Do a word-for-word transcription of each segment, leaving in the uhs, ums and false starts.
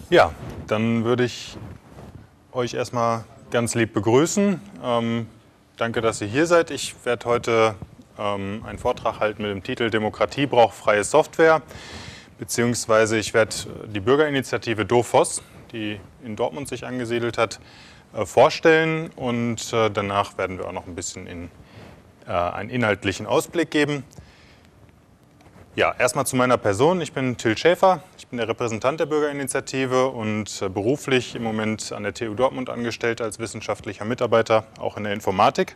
Ja, dann würde ich euch erstmal ganz lieb begrüßen. Ähm, danke, dass ihr hier seid. Ich werde heute ähm, einen Vortrag halten mit dem Titel Demokratie braucht freie Software, beziehungsweise ich werde die Bürgerinitiative DOFOS, die in Dortmund sich angesiedelt hat, äh, vorstellen und äh, danach werden wir auch noch ein bisschen in, äh, einen inhaltlichen Ausblick geben. Ja, erstmal zu meiner Person. Ich bin Till Schäfer, ich bin der Repräsentant der Bürgerinitiative und beruflich im Moment an der T U Dortmund angestellt als wissenschaftlicher Mitarbeiter, auch in der Informatik.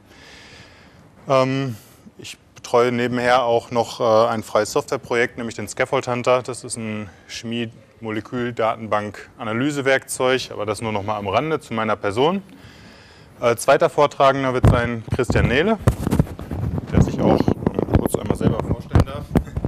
Ich betreue nebenher auch noch ein freies Softwareprojekt, nämlich den Scaffold Hunter. Das ist ein Chemie-Molekül-Datenbank-Analysewerkzeug, aber das nur noch mal am Rande zu meiner Person. Zweiter Vortragender wird sein Christian Nehle, der sich auch kurz einmal selber vorstellen darf.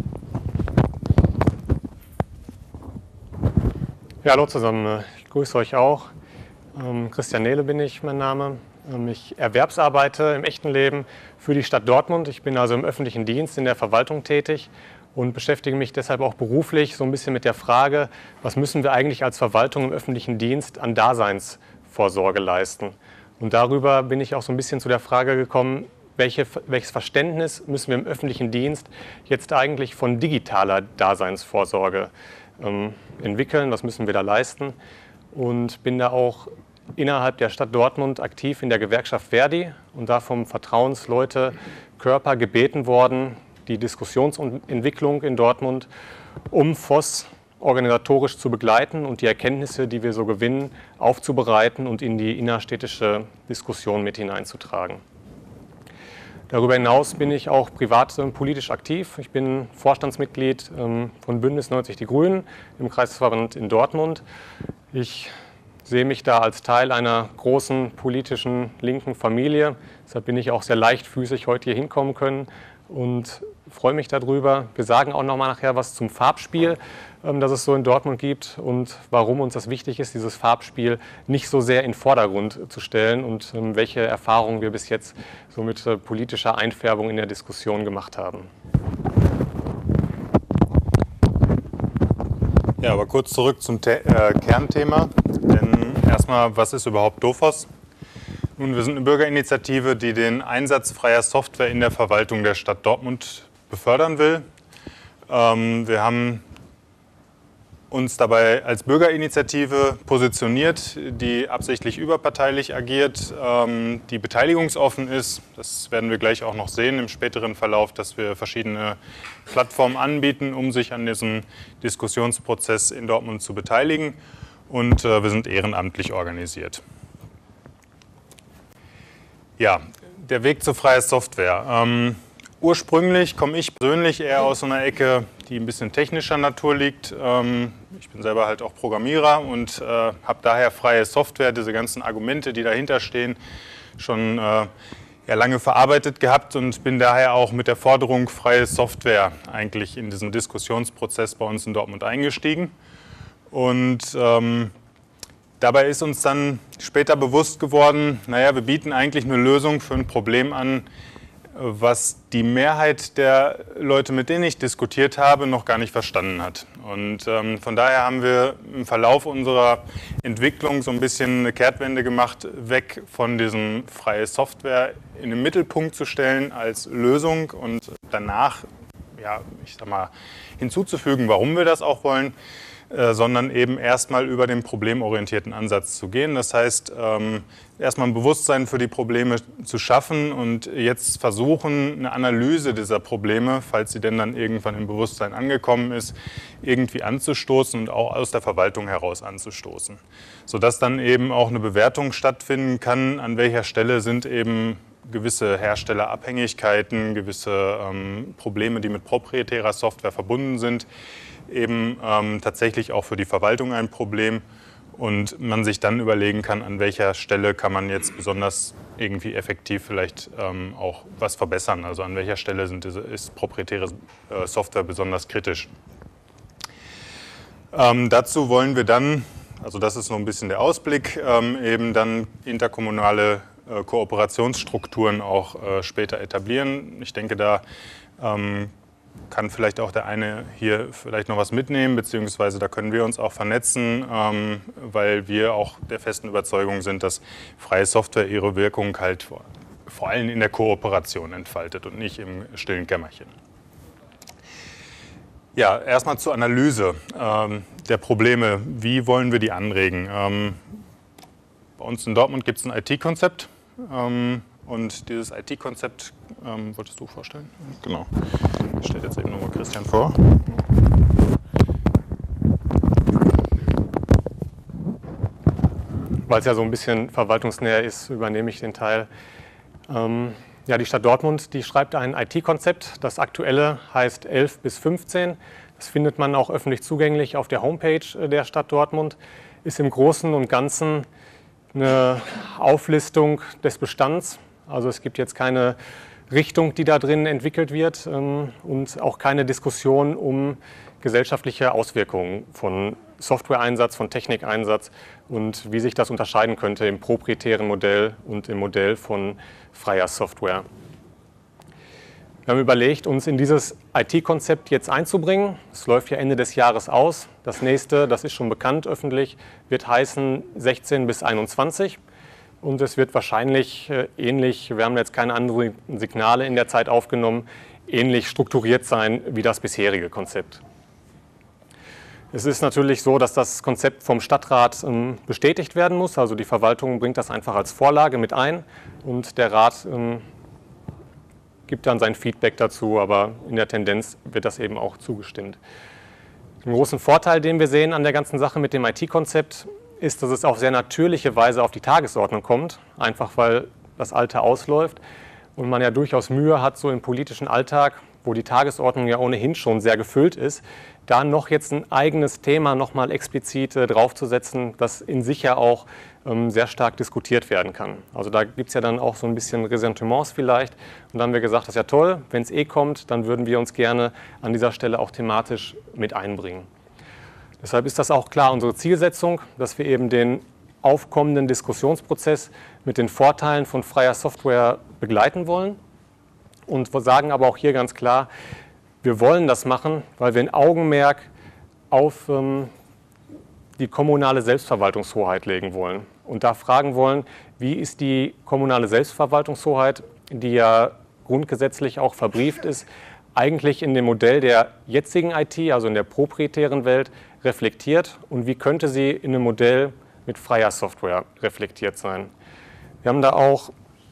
Ja, hallo zusammen, ich grüße euch auch. Ähm, Christian Nehle bin ich, mein Name. Ähm, ich erwerbsarbeite im echten Leben für die Stadt Dortmund. Ich bin also im öffentlichen Dienst in der Verwaltung tätig und beschäftige mich deshalb auch beruflich so ein bisschen mit der Frage, was müssen wir eigentlich als Verwaltung im öffentlichen Dienst an Daseinsvorsorge leisten. Und darüber bin ich auch so ein bisschen zu der Frage gekommen, welche, welches Verständnis müssen wir im öffentlichen Dienst jetzt eigentlich von digitaler Daseinsvorsorge ähm, entwickeln, was müssen wir da leisten, und bin da auch innerhalb der Stadt Dortmund aktiv in der Gewerkschaft Verdi und da vom Vertrauensleute Körper gebeten worden, die Diskussionsentwicklung in Dortmund um F O S organisatorisch zu begleiten und die Erkenntnisse, die wir so gewinnen, aufzubereiten und in die innerstädtische Diskussion mit hineinzutragen. Darüber hinaus bin ich auch privat äh, politisch aktiv. Ich bin Vorstandsmitglied ähm, von Bündnis neunzig Die Grünen im Kreisverband in Dortmund. Ich sehe mich da als Teil einer großen politischen linken Familie. Deshalb bin ich auch sehr leichtfüßig heute hier hinkommen können und freue mich darüber. Wir sagen auch noch mal nachher was zum Farbspiel, ähm, das es so in Dortmund gibt und warum uns das wichtig ist, dieses Farbspiel nicht so sehr in den Vordergrund zu stellen und ähm, welche Erfahrungen wir bis jetzt so mit äh, politischer Einfärbung in der Diskussion gemacht haben. Ja, aber kurz zurück zum The äh, Kernthema. Denn erstmal, was ist überhaupt DOFOS? Nun, wir sind eine Bürgerinitiative, die den Einsatz freier Software in der Verwaltung der Stadt Dortmund befördern will. Ähm, wir haben uns dabei als Bürgerinitiative positioniert, die absichtlich überparteilich agiert, ähm, die beteiligungsoffen ist. Das werden wir gleich auch noch sehen im späteren Verlauf, dass wir verschiedene Plattformen anbieten, um sich an diesem Diskussionsprozess in Dortmund zu beteiligen. Und äh, wir sind ehrenamtlich organisiert. Ja, der Weg zu freier Software. Ähm, ursprünglich komme ich persönlich eher aus so einer Ecke, die ein bisschen technischer Natur liegt. Ähm, ich bin selber halt auch Programmierer und äh, habe daher freie Software, diese ganzen Argumente, die dahinter stehen, schon äh, ja, lange verarbeitet gehabt und bin daher auch mit der Forderung freie Software eigentlich in diesen Diskussionsprozess bei uns in Dortmund eingestiegen. Und ähm, dabei ist uns dann später bewusst geworden, naja, wir bieten eigentlich eine Lösung für ein Problem an, was die Mehrheit der Leute, mit denen ich diskutiert habe, noch gar nicht verstanden hat. Und ähm, von daher haben wir im Verlauf unserer Entwicklung so ein bisschen eine Kehrtwende gemacht, weg von diesem freie Software in den Mittelpunkt zu stellen als Lösung und danach, ja, ich sag mal, hinzuzufügen, warum wir das auch wollen, sondern eben erstmal über den problemorientierten Ansatz zu gehen. Das heißt, ähm, erstmal ein Bewusstsein für die Probleme zu schaffen und jetzt versuchen, eine Analyse dieser Probleme, falls sie denn dann irgendwann im Bewusstsein angekommen ist, irgendwie anzustoßen und auch aus der Verwaltung heraus anzustoßen. Sodass dann eben auch eine Bewertung stattfinden kann, an welcher Stelle sind eben gewisse Herstellerabhängigkeiten, gewisse ähm, Probleme, die mit proprietärer Software verbunden sind, eben ähm, tatsächlich auch für die Verwaltung ein Problem und man sich dann überlegen kann, an welcher Stelle kann man jetzt besonders irgendwie effektiv vielleicht ähm, auch was verbessern, also an welcher Stelle sind, ist proprietäre äh, Software besonders kritisch. Ähm, dazu wollen wir dann, also das ist so ein bisschen der Ausblick, ähm, eben dann interkommunale äh, Kooperationsstrukturen auch äh, später etablieren. Ich denke, da ähm, kann vielleicht auch der eine hier vielleicht noch was mitnehmen, beziehungsweise da können wir uns auch vernetzen, ähm, weil wir auch der festen Überzeugung sind, dass freie Software ihre Wirkung halt vor, vor allem in der Kooperation entfaltet und nicht im stillen Kämmerchen. Ja, erstmal zur Analyse ähm, der Probleme. Wie wollen wir die anregen? Ähm, bei uns in Dortmund gibt es ein I T-Konzept. Ähm, Und dieses I T-Konzept, ähm, wolltest du vorstellen? Genau. Ich stelle jetzt eben nochmal Christian vor. Weil es ja so ein bisschen verwaltungsnäher ist, übernehme ich den Teil. Ähm, ja, die Stadt Dortmund, die schreibt ein I T-Konzept. Das aktuelle heißt elf bis fünfzehn. Das findet man auch öffentlich zugänglich auf der Homepage der Stadt Dortmund. Ist im Großen und Ganzen eine Auflistung des Bestands. Also es gibt jetzt keine Richtung, die da drin entwickelt wird ähm, und auch keine Diskussion um gesellschaftliche Auswirkungen von Software-Einsatz, von Technikeinsatz und wie sich das unterscheiden könnte im proprietären Modell und im Modell von freier Software. Wir haben überlegt, uns in dieses I T-Konzept jetzt einzubringen. Es läuft ja Ende des Jahres aus. Das nächste, das ist schon bekannt öffentlich, wird heißen sechzehn bis einundzwanzig. Und es wird wahrscheinlich äh, ähnlich, wir haben jetzt keine anderen Signale in der Zeit aufgenommen, ähnlich strukturiert sein wie das bisherige Konzept. Es ist natürlich so, dass das Konzept vom Stadtrat ähm, bestätigt werden muss. Also die Verwaltung bringt das einfach als Vorlage mit ein und der Rat ähm, gibt dann sein Feedback dazu, aber in der Tendenz wird das eben auch zugestimmt. Den großen Vorteil, den wir sehen an der ganzen Sache mit dem I T-Konzept, ist, dass es auf sehr natürliche Weise auf die Tagesordnung kommt, einfach weil das Alte ausläuft und man ja durchaus Mühe hat, so im politischen Alltag, wo die Tagesordnung ja ohnehin schon sehr gefüllt ist, da noch jetzt ein eigenes Thema nochmal explizit äh, draufzusetzen, das in sich ja auch ähm, sehr stark diskutiert werden kann. Also da gibt es ja dann auch so ein bisschen Ressentiments vielleicht und dann haben wir gesagt, das ist ja toll, wenn es eh kommt, dann würden wir uns gerne an dieser Stelle auch thematisch mit einbringen. Deshalb ist das auch klar unsere Zielsetzung, dass wir eben den aufkommenden Diskussionsprozess mit den Vorteilen von freier Software begleiten wollen. Und wir sagen aber auch hier ganz klar, wir wollen das machen, weil wir ein Augenmerk auf ähm, die kommunale Selbstverwaltungshoheit legen wollen. Und da fragen wollen, wie ist die kommunale Selbstverwaltungshoheit, die ja grundgesetzlich auch verbrieft ist, eigentlich in dem Modell der jetzigen I T, also in der proprietären Welt, reflektiert und wie könnte sie in einem Modell mit freier Software reflektiert sein. Wir haben da auch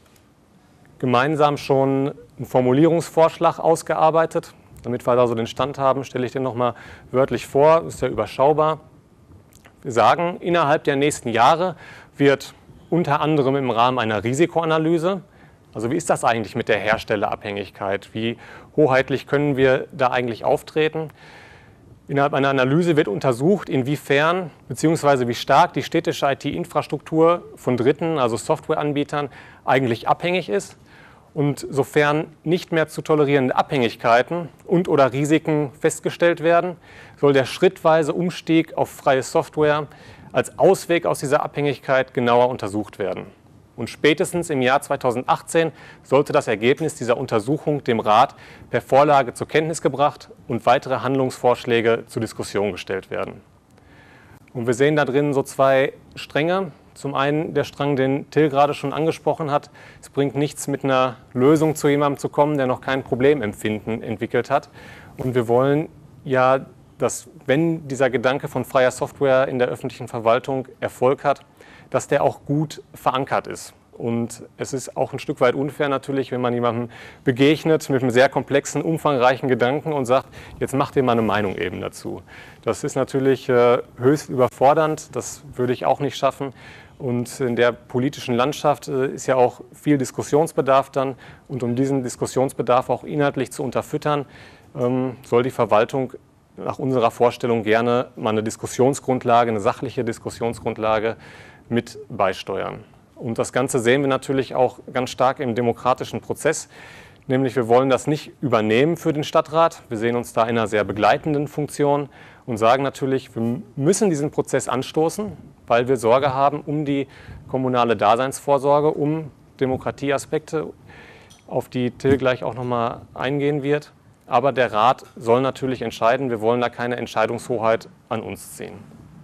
gemeinsam schon einen Formulierungsvorschlag ausgearbeitet. Damit wir da so den Stand haben, stelle ich den nochmal wörtlich vor, das ist ja überschaubar. Wir sagen, innerhalb der nächsten Jahre wird unter anderem im Rahmen einer Risikoanalyse, also wie ist das eigentlich mit der Herstellerabhängigkeit, wie hoheitlich können wir da eigentlich auftreten? Innerhalb einer Analyse wird untersucht, inwiefern bzw. wie stark die städtische I T-Infrastruktur von Dritten, also Softwareanbietern, eigentlich abhängig ist. Und sofern nicht mehr zu tolerierende Abhängigkeiten und oder Risiken festgestellt werden, soll der schrittweise Umstieg auf freie Software als Ausweg aus dieser Abhängigkeit genauer untersucht werden. Und spätestens im Jahr zweitausendachtzehn sollte das Ergebnis dieser Untersuchung dem Rat per Vorlage zur Kenntnis gebracht und weitere Handlungsvorschläge zur Diskussion gestellt werden. Und wir sehen da drin so zwei Stränge. Zum einen der Strang, den Till gerade schon angesprochen hat. Es bringt nichts, mit einer Lösung zu jemandem zu kommen, der noch kein Problemempfinden entwickelt hat. Und wir wollen ja, dass wenn dieser Gedanke von freier Software in der öffentlichen Verwaltung Erfolg hat, dass der auch gut verankert ist. Und es ist auch ein Stück weit unfair natürlich, wenn man jemandem begegnet mit einem sehr komplexen, umfangreichen Gedanken und sagt, jetzt mach dir mal eine Meinung eben dazu. Das ist natürlich äh, höchst überfordernd, das würde ich auch nicht schaffen. Und in der politischen Landschaft äh, ist ja auch viel Diskussionsbedarf dann. Und um diesen Diskussionsbedarf auch inhaltlich zu unterfüttern, ähm, soll die Verwaltung nach unserer Vorstellung gerne mal eine Diskussionsgrundlage, eine sachliche Diskussionsgrundlage mit beisteuern. Und das Ganze sehen wir natürlich auch ganz stark im demokratischen Prozess, nämlich wir wollen das nicht übernehmen für den Stadtrat. Wir sehen uns da in einer sehr begleitenden Funktion und sagen natürlich, wir müssen diesen Prozess anstoßen, weil wir Sorge haben um die kommunale Daseinsvorsorge, um Demokratieaspekte, auf die Till gleich auch nochmal eingehen wird. Aber der Rat soll natürlich entscheiden. Wir wollen da keine Entscheidungshoheit an uns ziehen.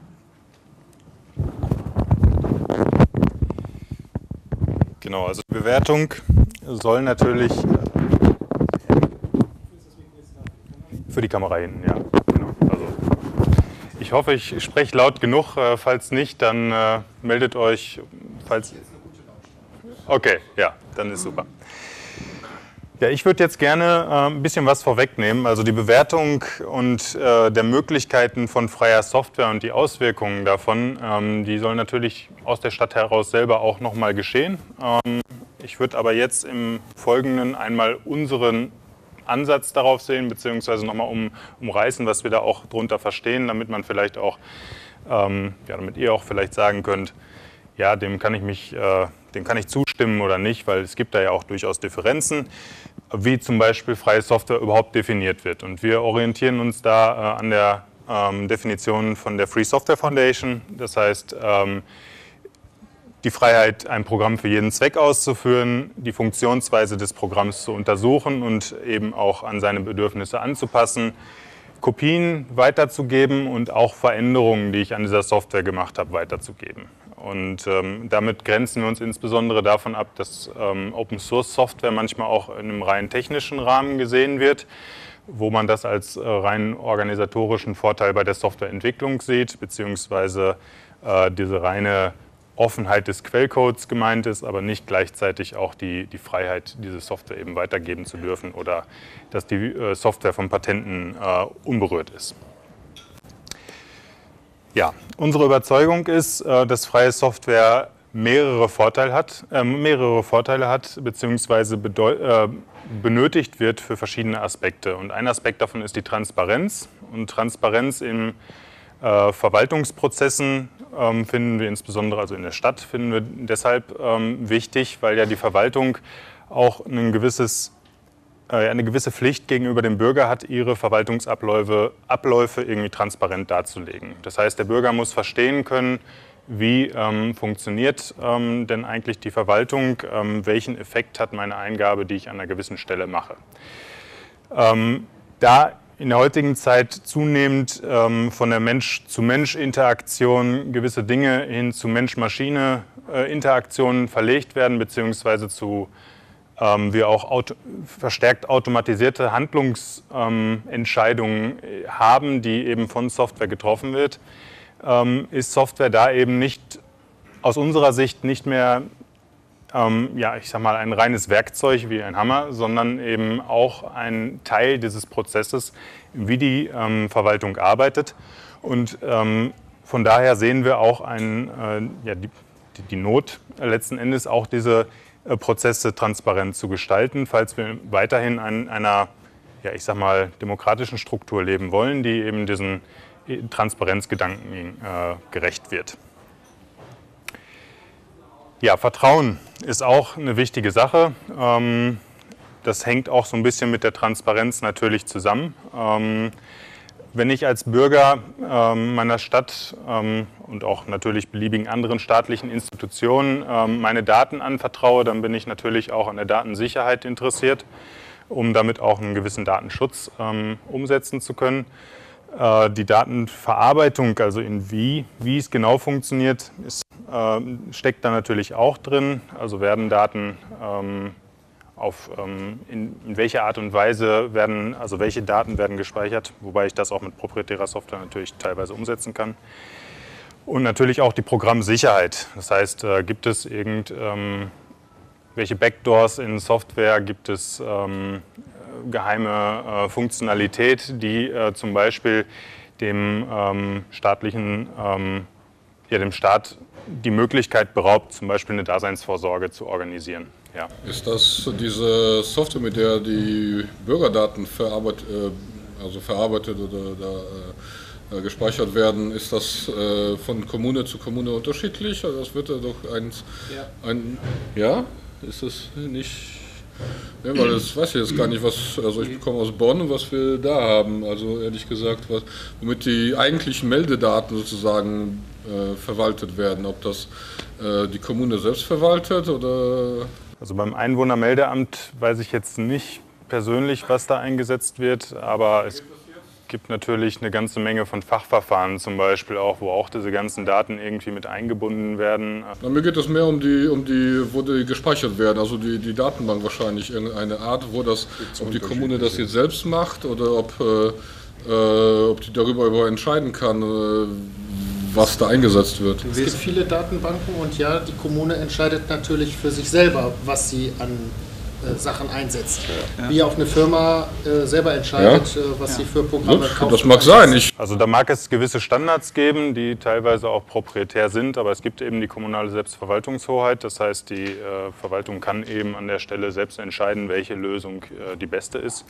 Genau, also die Bewertung soll natürlich für die Kamera hinten, ja. Genau. Also ich hoffe, ich spreche laut genug. Falls nicht, dann äh, meldet euch. Falls okay, ja, dann ist super. Ja, ich würde jetzt gerne äh, ein bisschen was vorwegnehmen. Also die Bewertung und äh, der Möglichkeiten von freier Software und die Auswirkungen davon, ähm, die sollen natürlich aus der Stadt heraus selber auch nochmal geschehen. Ähm, ich würde aber jetzt im Folgenden einmal unseren Ansatz darauf sehen, beziehungsweise nochmal um, umreißen, was wir da auch drunter verstehen, damit man vielleicht auch, ähm, ja, damit ihr auch vielleicht sagen könnt, ja, dem kann ich mich, äh, dem kann ich zustimmen oder nicht, weil es gibt da ja auch durchaus Differenzen, wie zum Beispiel freie Software überhaupt definiert wird. Und wir orientieren uns da äh, an der ähm, Definition von der Free Software Foundation. Das heißt, ähm, die Freiheit, ein Programm für jeden Zweck auszuführen, die Funktionsweise des Programms zu untersuchen und eben auch an seine Bedürfnisse anzupassen, Kopien weiterzugeben und auch Veränderungen, die ich an dieser Software gemacht habe, weiterzugeben. Und ähm, damit grenzen wir uns insbesondere davon ab, dass ähm, Open-Source-Software manchmal auch in einem rein technischen Rahmen gesehen wird, wo man das als äh, rein organisatorischen Vorteil bei der Softwareentwicklung sieht, beziehungsweise äh, diese reine Offenheit des Quellcodes gemeint ist, aber nicht gleichzeitig auch die, die Freiheit, diese Software eben weitergeben zu dürfen oder dass die äh, Software von Patenten äh, unberührt ist. Ja, unsere Überzeugung ist, dass freie Software mehrere Vorteile hat, äh, mehrere Vorteile hat beziehungsweise äh, benötigt wird für verschiedene Aspekte. Und ein Aspekt davon ist die Transparenz. Und Transparenz in äh, Verwaltungsprozessen ähm, finden wir insbesondere, also in der Stadt, finden wir deshalb ähm, wichtig, weil ja die Verwaltung auch ein gewisses eine gewisse Pflicht gegenüber dem Bürger hat, ihre Verwaltungsabläufe Abläufe irgendwie transparent darzulegen. Das heißt, der Bürger muss verstehen können, wie ähm, funktioniert ähm, denn eigentlich die Verwaltung, ähm, welchen Effekt hat meine Eingabe, die ich an einer gewissen Stelle mache. Ähm, da in der heutigen Zeit zunehmend ähm, von der Mensch-zu-Mensch-Interaktion gewisse Dinge hin zu Mensch-Maschine-Interaktionen verlegt werden, beziehungsweise zu wir auch auto, verstärkt automatisierte Handlungsentscheidungen ähm, haben, die eben von Software getroffen wird, ähm, ist Software da eben nicht, aus unserer Sicht nicht mehr, ähm, ja, ich sag mal, ein reines Werkzeug wie ein Hammer, sondern eben auch ein Teil dieses Prozesses, wie die ähm, Verwaltung arbeitet. Und ähm, von daher sehen wir auch ein, äh, ja, die, die Not letzten Endes auch diese Prozesse transparent zu gestalten, falls wir weiterhin in einer, ja, ich sag mal, demokratischen Struktur leben wollen, die eben diesen Transparenzgedanken äh, gerecht wird. Ja, Vertrauen ist auch eine wichtige Sache. Ähm, das hängt auch so ein bisschen mit der Transparenz natürlich zusammen. Ähm, Wenn ich als Bürger ähm, meiner Stadt ähm, und auch natürlich beliebigen anderen staatlichen Institutionen ähm, meine Daten anvertraue, dann bin ich natürlich auch an der Datensicherheit interessiert, um damit auch einen gewissen Datenschutz ähm, umsetzen zu können. Äh, die Datenverarbeitung, also in wie, wie es genau funktioniert, ist, äh, steckt da natürlich auch drin. Also werden Daten ähm, auf ähm, in, in welcher Art und Weise werden, also welche Daten werden gespeichert, wobei ich das auch mit proprietärer Software natürlich teilweise umsetzen kann. Und natürlich auch die Programmsicherheit. Das heißt, äh, gibt es irgend, ähm, welche Backdoors in Software, gibt es ähm, geheime äh, Funktionalität, die äh, zum Beispiel dem ähm, staatlichen, ähm, ja, dem Staat die Möglichkeit beraubt, zum Beispiel eine Daseinsvorsorge zu organisieren. Ja. Ist das diese Software, mit der die Bürgerdaten verarbeitet, also verarbeitet oder da, äh, gespeichert werden, ist das äh, von Kommune zu Kommune unterschiedlich? Also das wird ja doch eins, ja. ein, ja, ist das nicht, ja, weil das weiß ich jetzt gar nicht, was, also ich komme aus Bonn, was wir da haben, also ehrlich gesagt, was, womit die eigentlichen Meldedaten sozusagen äh, verwaltet werden, ob das äh, die Kommune selbst verwaltet oder... Also beim Einwohnermeldeamt weiß ich jetzt nicht persönlich, was da eingesetzt wird, aber es gibt natürlich eine ganze Menge von Fachverfahren zum Beispiel auch, wo auch diese ganzen Daten irgendwie mit eingebunden werden. Na, mir geht es mehr um die, um die, wo die gespeichert werden, also die, die Datenbank wahrscheinlich, irgendeine Art, wo das, ob die Kommune das jetzt selbst macht oder ob, äh, ob die darüber entscheiden kann, äh, was da eingesetzt wird. Es gibt viele Datenbanken und ja, die Kommune entscheidet natürlich für sich selber, was sie an äh, Sachen einsetzt. Ja. Wie auch eine Firma äh, selber entscheidet, ja. äh, was ja. sie für Programme Gut, kauft. Das mag sein. Ich also da mag es gewisse Standards geben, die teilweise auch proprietär sind, aber es gibt eben die kommunale Selbstverwaltungshoheit. Das heißt, die äh, Verwaltung kann eben an der Stelle selbst entscheiden, welche Lösung äh, die beste ist.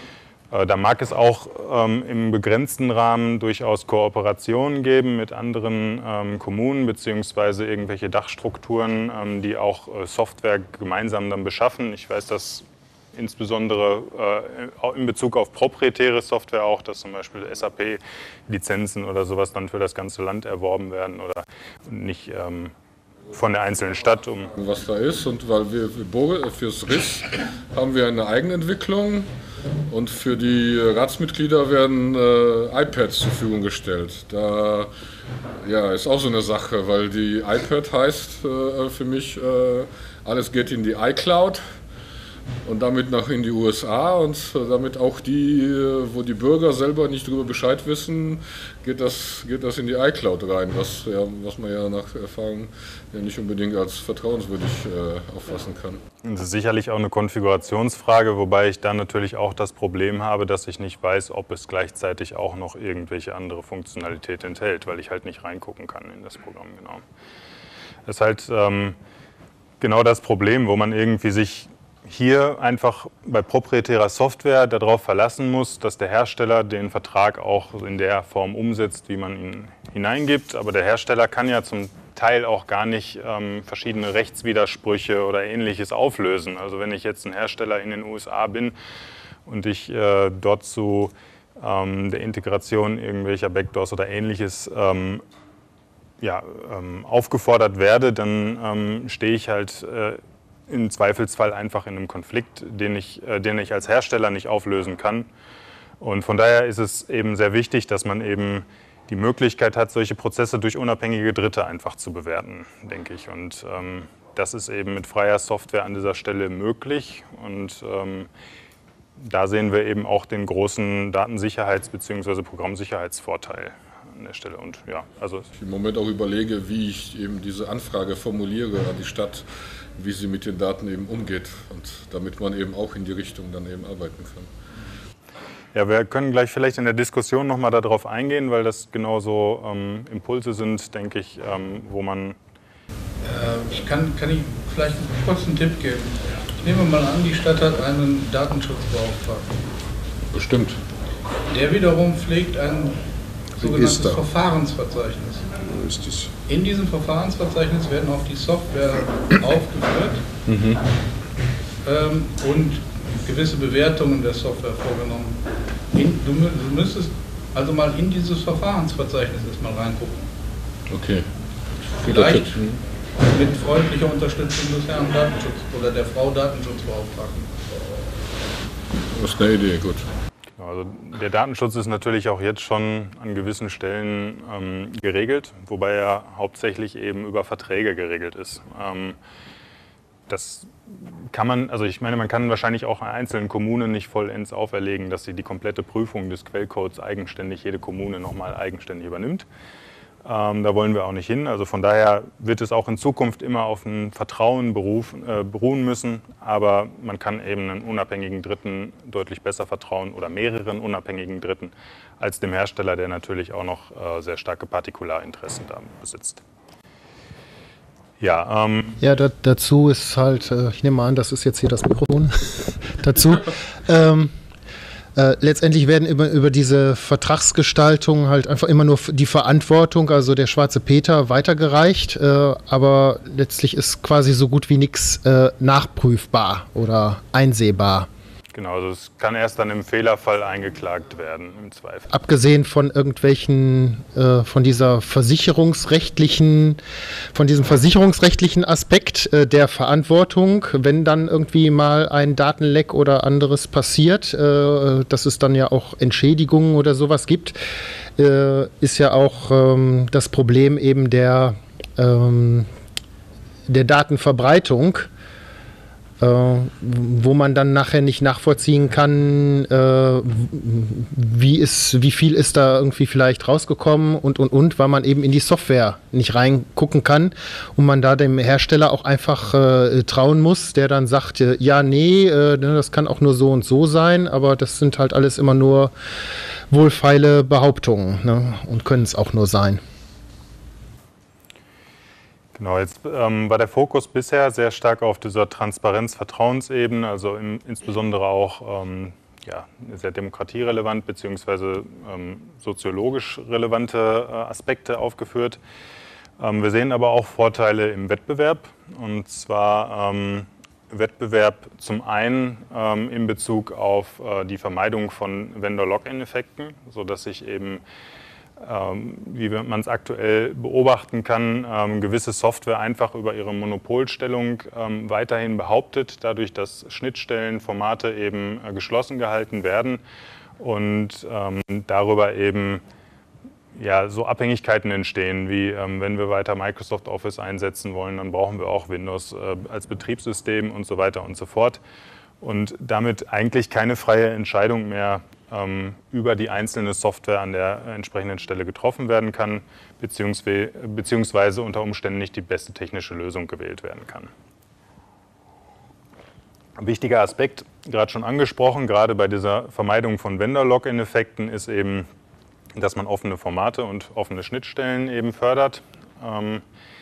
Da mag es auch ähm, im begrenzten Rahmen durchaus Kooperationen geben mit anderen ähm, Kommunen beziehungsweise irgendwelche Dachstrukturen, ähm, die auch äh, Software gemeinsam dann beschaffen. Ich weiß, dass insbesondere äh, in Bezug auf proprietäre Software auch, dass zum Beispiel S A P-Lizenzen oder sowas dann für das ganze Land erworben werden oder nicht ähm, von der einzelnen Stadt. Um was da ist, und weil wir fürs R I S haben wir eine Eigenentwicklung. Und für die Ratsmitglieder werden äh, iPads zur Verfügung gestellt. Da ja, ist auch so eine Sache, weil die iPad heißt äh, für mich, äh, alles geht in die iCloud und damit nach in die U S A und damit auch die, wo die Bürger selber nicht darüber Bescheid wissen, geht das, geht das in die iCloud rein, was, ja, was man ja nach Erfahrung ja nicht unbedingt als vertrauenswürdig äh, auffassen kann. Das ist sicherlich auch eine Konfigurationsfrage, wobei ich dann natürlich auch das Problem habe, dass ich nicht weiß, ob es gleichzeitig auch noch irgendwelche andere Funktionalität enthält, weil ich halt nicht reingucken kann in das Programm. Genau. Das ist halt ähm, genau das Problem, wo man irgendwie sich hier einfach bei proprietärer Software darauf verlassen muss, dass der Hersteller den Vertrag auch in der Form umsetzt, wie man ihn hineingibt. Aber der Hersteller kann ja zum Teil auch gar nicht ähm, verschiedene Rechtswidersprüche oder Ähnliches auflösen. Also wenn ich jetzt ein Hersteller in den U S A bin und ich äh, dort zu ähm, der Integration irgendwelcher Backdoors oder Ähnliches ähm, ja, ähm, aufgefordert werde, dann ähm, stehe ich halt äh, im Zweifelsfall einfach in einem Konflikt, den ich, äh, den ich als Hersteller nicht auflösen kann. Und von daher ist es eben sehr wichtig, dass man eben die Möglichkeit hat, solche Prozesse durch unabhängige Dritte einfach zu bewerten, denke ich. Und ähm, das ist eben mit freier Software an dieser Stelle möglich. Und ähm, da sehen wir eben auch den großen Datensicherheits- bzw. Programmsicherheitsvorteil an der Stelle. Und ja, also ich im Moment auch überlege, wie ich eben diese Anfrage formuliere an die Stadt, wie sie mit den Daten eben umgeht, und damit man eben auch in die Richtung dann eben arbeiten kann. Ja, wir können gleich vielleicht in der Diskussion nochmal darauf eingehen, weil das genauso ähm, Impulse sind, denke ich, ähm, wo man... Äh, ich kann, kann ich vielleicht kurz einen Tipp geben. Ich nehme mal an, die Stadt hat einen Datenschutzbeauftragten. Bestimmt. Der wiederum pflegt ein sogenanntes Register. Verfahrensverzeichnis. Richtig. In diesem Verfahrensverzeichnis werden auch die Software aufgeführt mhm. ähm, und gewisse Bewertungen der Software vorgenommen. In, du, du müsstest also mal in dieses Verfahrensverzeichnis erstmal reingucken. Okay. Vielleicht mit freundlicher Unterstützung des Herrn Datenschutz oder der Frau Datenschutzbeauftragten. Das ist eine Idee, gut. Also der Datenschutz ist natürlich auch jetzt schon an gewissen Stellen ähm, geregelt, wobei er hauptsächlich eben über Verträge geregelt ist. Ähm, das kann man, also ich meine, man kann wahrscheinlich auch einzelnen Kommunen nicht vollends auferlegen, dass sie die komplette Prüfung des Quellcodes eigenständig, jede Kommune nochmal eigenständig übernimmt. Ähm, da wollen wir auch nicht hin. Also von daher wird es auch in Zukunft immer auf ein Vertrauen beruf, äh, beruhen müssen. Aber man kann eben einen unabhängigen Dritten deutlich besser vertrauen oder mehreren unabhängigen Dritten als dem Hersteller, der natürlich auch noch äh, sehr starke Partikularinteressen da besitzt. Ja, ähm, ja da, dazu ist halt, äh, ich nehme an, das ist jetzt hier das Mikrofon dazu. ähm, Äh, letztendlich werden über, über diese Vertragsgestaltung halt einfach immer nur die Verantwortung, also der schwarze Peter, weitergereicht, äh, aber letztlich ist quasi so gut wie nichts äh, nachprüfbar oder einsehbar. Genau, also es kann erst dann im Fehlerfall eingeklagt werden, im Zweifel. Abgesehen von irgendwelchen, äh, von dieser versicherungsrechtlichen, von diesem versicherungsrechtlichen Aspekt äh, der Verantwortung, wenn dann irgendwie mal ein Datenleck oder anderes passiert, äh, dass es dann ja auch Entschädigungen oder sowas gibt, äh, ist ja auch ähm, das Problem eben der, ähm, der Datenverbreitung. Äh, wo man dann nachher nicht nachvollziehen kann, äh, wie, ist, wie viel ist da irgendwie vielleicht rausgekommen und, und, und, weil man eben in die Software nicht reingucken kann und man da dem Hersteller auch einfach äh, trauen muss, der dann sagt, äh, ja, nee, äh, das kann auch nur so und so sein, aber das sind halt alles immer nur wohlfeile Behauptungen, ne, und können es auch nur sein. Genau, jetzt ähm, war der Fokus bisher sehr stark auf dieser Transparenz-Vertrauensebene, also im, insbesondere auch ähm, ja, sehr demokratierelevant bzw. Ähm, soziologisch relevante äh, Aspekte aufgeführt. Ähm, wir sehen aber auch Vorteile im Wettbewerb, und zwar ähm, Wettbewerb zum einen ähm, in Bezug auf äh, die Vermeidung von Vendor-Lock-in-Effekten, sodass sich eben Ähm, wie man es aktuell beobachten kann, ähm, gewisse Software einfach über ihre Monopolstellung ähm, weiterhin behauptet, dadurch, dass Schnittstellen, Formate eben äh, geschlossen gehalten werden und ähm, darüber eben ja, so Abhängigkeiten entstehen, wie ähm, wenn wir weiter Microsoft Office einsetzen wollen, dann brauchen wir auch Windows äh, als Betriebssystem und so weiter und so fort. Und damit eigentlich keine freie Entscheidung mehr ähm, über die einzelne Software an der entsprechenden Stelle getroffen werden kann, beziehungsweise, beziehungsweise unter Umständen nicht die beste technische Lösung gewählt werden kann. Ein wichtiger Aspekt, gerade schon angesprochen, gerade bei dieser Vermeidung von Vendor-Lock-in-Effekten, ist eben, dass man offene Formate und offene Schnittstellen eben fördert. Ähm,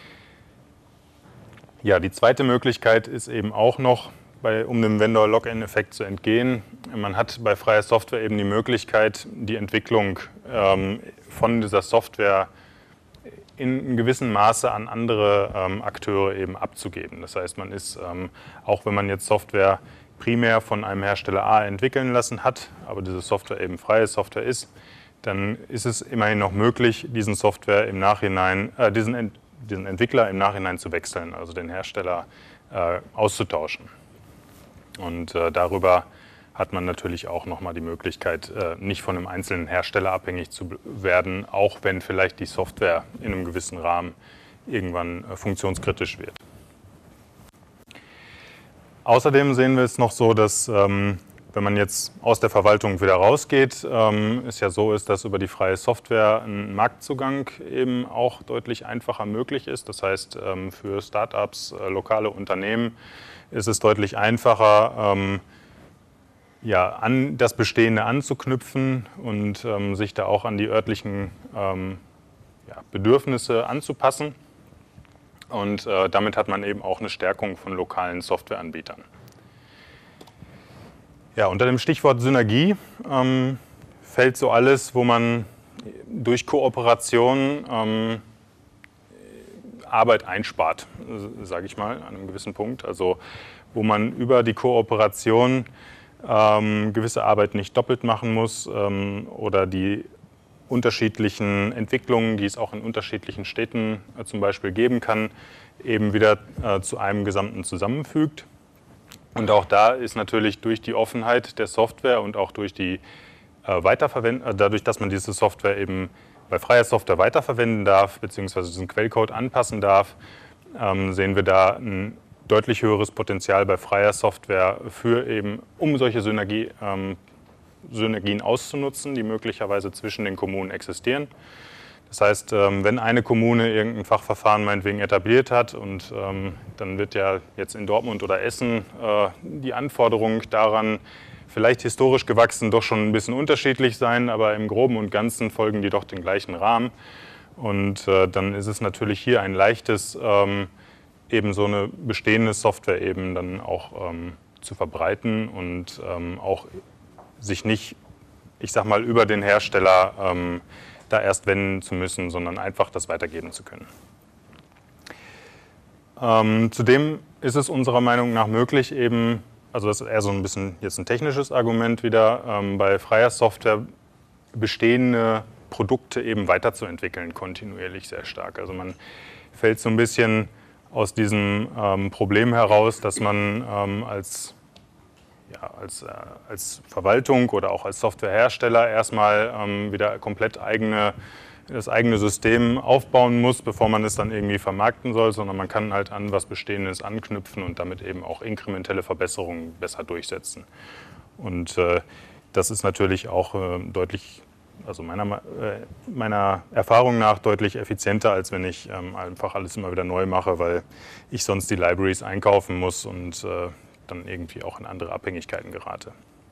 ja, die zweite Möglichkeit ist eben auch noch, Bei, um dem Vendor-Login-Effekt zu entgehen. Man hat bei freier Software eben die Möglichkeit, die Entwicklung ähm, von dieser Software in einem gewissen Maße an andere ähm, Akteure eben abzugeben. Das heißt, man ist, ähm, auch wenn man jetzt Software primär von einem Hersteller A entwickeln lassen hat, aber diese Software eben freie Software ist, dann ist es immerhin noch möglich, diesen Software im Nachhinein, äh, diesen, diesen Entwickler im Nachhinein zu wechseln, also den Hersteller äh, auszutauschen. Und äh, darüber hat man natürlich auch nochmal die Möglichkeit, äh, nicht von einem einzelnen Hersteller abhängig zu werden, auch wenn vielleicht die Software in einem gewissen Rahmen irgendwann äh, funktionskritisch wird. Außerdem sehen wir es noch so, dass ähm, wenn man jetzt aus der Verwaltung wieder rausgeht, ähm, es ja so ist, dass über die freie Software ein Marktzugang eben auch deutlich einfacher möglich ist. Das heißt, ähm, für Startups, äh, lokale Unternehmen, ist es deutlich einfacher, ähm, ja, an das Bestehende anzuknüpfen und ähm, sich da auch an die örtlichen ähm, ja, Bedürfnisse anzupassen. Und äh, damit hat man eben auch eine Stärkung von lokalen Softwareanbietern. Ja, unter dem Stichwort Synergie ähm, fällt so alles, wo man durch Kooperation ähm, Arbeit einspart, sage ich mal, an einem gewissen Punkt. Also wo man über die Kooperation ähm, gewisse Arbeit nicht doppelt machen muss ähm, oder die unterschiedlichen Entwicklungen, die es auch in unterschiedlichen Städten äh, zum Beispiel geben kann, eben wieder äh, zu einem Gesamten zusammenfügt. Und auch da ist natürlich durch die Offenheit der Software und auch durch die äh, Weiterverwendung, äh, dadurch, dass man diese Software eben bei freier Software weiterverwenden darf, beziehungsweise diesen Quellcode anpassen darf, ähm, sehen wir da ein deutlich höheres Potenzial bei freier Software für eben, um solche Synergie, ähm, Synergien auszunutzen, die möglicherweise zwischen den Kommunen existieren. Das heißt, ähm, wenn eine Kommune irgendein Fachverfahren meinetwegen etabliert hat und ähm, dann wird ja jetzt in Dortmund oder Essen äh, die Anforderung daran, vielleicht historisch gewachsen, doch schon ein bisschen unterschiedlich sein, aber im Groben und Ganzen folgen die doch den gleichen Rahmen. Und äh, dann ist es natürlich hier ein leichtes, ähm, eben so eine bestehende Software eben dann auch ähm, zu verbreiten und ähm, auch sich nicht, ich sag mal, über den Hersteller ähm, da erst wenden zu müssen, sondern einfach das weitergeben zu können. Ähm, zudem ist es unserer Meinung nach möglich, eben also das ist eher so ein bisschen jetzt ein technisches Argument wieder, ähm, bei freier Software bestehende Produkte eben weiterzuentwickeln, kontinuierlich sehr stark. Also man fällt so ein bisschen aus diesem ähm, Problem heraus, dass man ähm, als, ja, als, äh, als Verwaltung oder auch als Softwarehersteller erstmal ähm, wieder komplett eigene, das eigene System aufbauen muss, bevor man es dann irgendwie vermarkten soll, sondern man kann halt an was Bestehendes anknüpfen und damit eben auch inkrementelle Verbesserungen besser durchsetzen. Und äh, das ist natürlich auch äh, deutlich, also meiner, äh, meiner Erfahrung nach deutlich effizienter, als wenn ich ähm, einfach alles immer wieder neu mache, weil ich sonst die Libraries einkaufen muss und äh, dann irgendwie auch in andere Abhängigkeiten gerate.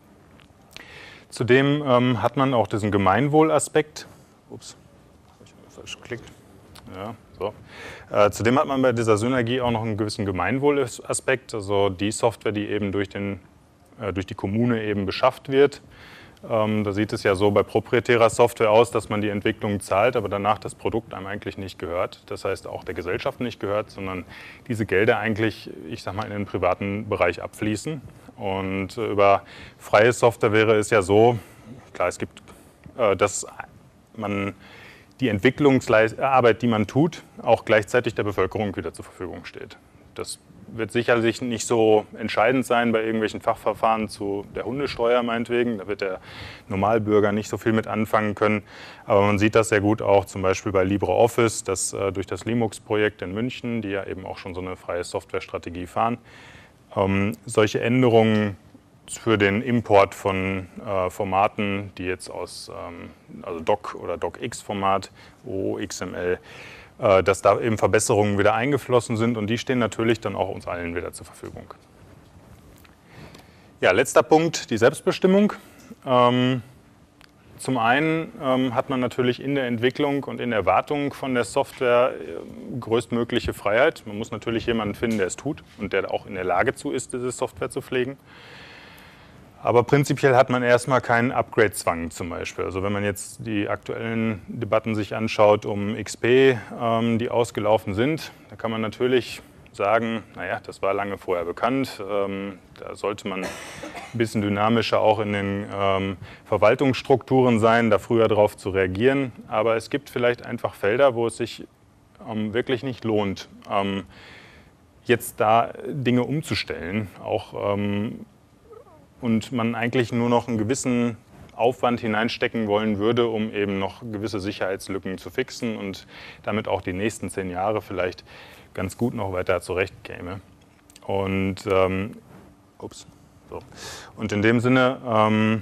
Zudem ähm, hat man auch diesen Gemeinwohlaspekt. Ups, habe ich falsch geklickt. Ja, so. Äh, zudem hat man bei dieser Synergie auch noch einen gewissen Gemeinwohlaspekt, also die Software, die eben durch, den, äh, durch die Kommune eben beschafft wird. Ähm, da sieht es ja so bei proprietärer Software aus, dass man die Entwicklung zahlt, aber danach das Produkt einem eigentlich nicht gehört. Das heißt auch der Gesellschaft nicht gehört, sondern diese Gelder eigentlich, ich sag mal, in den privaten Bereich abfließen. Und äh, über freie Software wäre es ja so, klar, es gibt, äh, dass man die Entwicklungsarbeit, die man tut, auch gleichzeitig der Bevölkerung wieder zur Verfügung steht. Das wird sicherlich nicht so entscheidend sein bei irgendwelchen Fachverfahren zu der Hundesteuer meinetwegen. Da wird der Normalbürger nicht so viel mit anfangen können. Aber man sieht das sehr gut auch zum Beispiel bei LibreOffice, dass äh, durch das Linux-Projekt in München, die ja eben auch schon so eine freie Softwarestrategie fahren, ähm, solche Änderungen für den Import von äh, Formaten, die jetzt aus ähm, also Doc- oder DocX-Format, O O X M L, äh, dass da eben Verbesserungen wieder eingeflossen sind und die stehen natürlich dann auch uns allen wieder zur Verfügung. Ja, letzter Punkt, die Selbstbestimmung. Ähm, zum einen ähm, hat man natürlich in der Entwicklung und in der Wartung von der Software äh, größtmögliche Freiheit. Man muss natürlich jemanden finden, der es tut und der auch in der Lage zu ist, diese Software zu pflegen. Aber prinzipiell hat man erstmal keinen Upgrade-Zwang zum Beispiel. Also wenn man jetzt die aktuellen Debatten sich anschaut um X P, ähm, die ausgelaufen sind, da kann man natürlich sagen, naja, das war lange vorher bekannt. Ähm, da sollte man ein bisschen dynamischer auch in den ähm, Verwaltungsstrukturen sein, da früher darauf zu reagieren. Aber es gibt vielleicht einfach Felder, wo es sich ähm, wirklich nicht lohnt, ähm, jetzt da Dinge umzustellen. Auch ähm, und man eigentlich nur noch einen gewissen Aufwand hineinstecken wollen würde, um eben noch gewisse Sicherheitslücken zu fixen und damit auch die nächsten zehn Jahre vielleicht ganz gut noch weiter zurechtkäme. Und, ähm, ups, so. Und in dem Sinne ähm,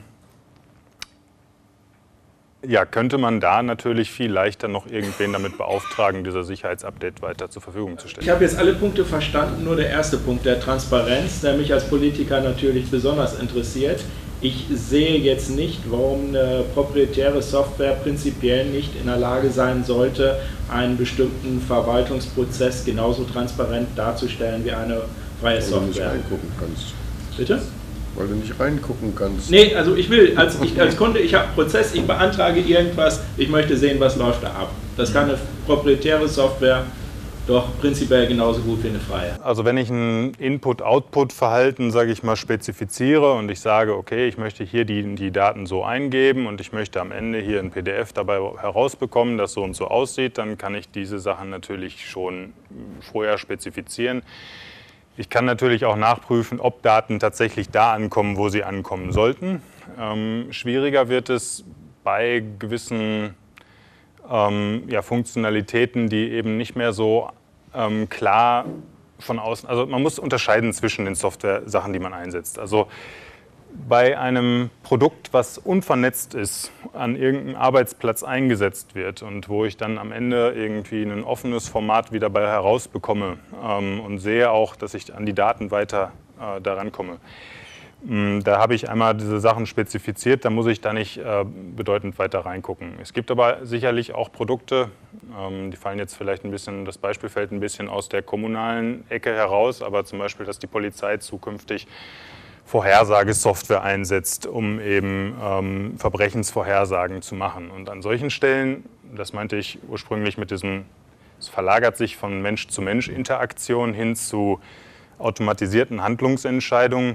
ja, könnte man da natürlich viel leichter noch irgendwen damit beauftragen, dieser Sicherheitsupdate weiter zur Verfügung zu stellen. Ich habe jetzt alle Punkte verstanden, nur der erste Punkt, der Transparenz, der mich als Politiker natürlich besonders interessiert. Ich sehe jetzt nicht, warum eine proprietäre Software prinzipiell nicht in der Lage sein sollte, einen bestimmten Verwaltungsprozess genauso transparent darzustellen wie eine freie Software. Weil du nicht reingucken kannst. Bitte? Weil du nicht reingucken kannst. Nee, also ich will, als, ich, als Kunde, ich habe einen Prozess, ich beantrage irgendwas, ich möchte sehen, was läuft da ab. Das kann eine proprietäre Software doch prinzipiell genauso gut wie eine freie. Also wenn ich ein Input-Output-Verhalten, sage ich mal, spezifiziere und ich sage, okay, ich möchte hier die, die Daten so eingeben und ich möchte am Ende hier ein P D F dabei herausbekommen, das so und so aussieht, dann kann ich diese Sachen natürlich schon vorher spezifizieren. Ich kann natürlich auch nachprüfen, ob Daten tatsächlich da ankommen, wo sie ankommen sollten. Ähm, schwieriger wird es bei gewissen ähm, ja, Funktionalitäten, die eben nicht mehr so ähm, klar von außen, also man muss unterscheiden zwischen den Software-Sachen, die man einsetzt. Also bei einem Produkt, was unvernetzt ist, an irgendeinem Arbeitsplatz eingesetzt wird und wo ich dann am Ende irgendwie ein offenes Format wieder bei herausbekomme ähm, und sehe auch, dass ich an die Daten weiter äh, daran komme. Ähm, da habe ich einmal diese Sachen spezifiziert, da muss ich da nicht äh, bedeutend weiter reingucken. Es gibt aber sicherlich auch Produkte, ähm, die fallen jetzt vielleicht ein bisschen, das Beispiel fällt ein bisschen aus der kommunalen Ecke heraus, aber zum Beispiel, dass die Polizei zukünftig Vorhersagesoftware einsetzt, um eben ähm, Verbrechensvorhersagen zu machen. Und an solchen Stellen, das meinte ich ursprünglich mit diesem, es verlagert sich von Mensch-zu-Mensch-Interaktion hin zu automatisierten Handlungsentscheidungen,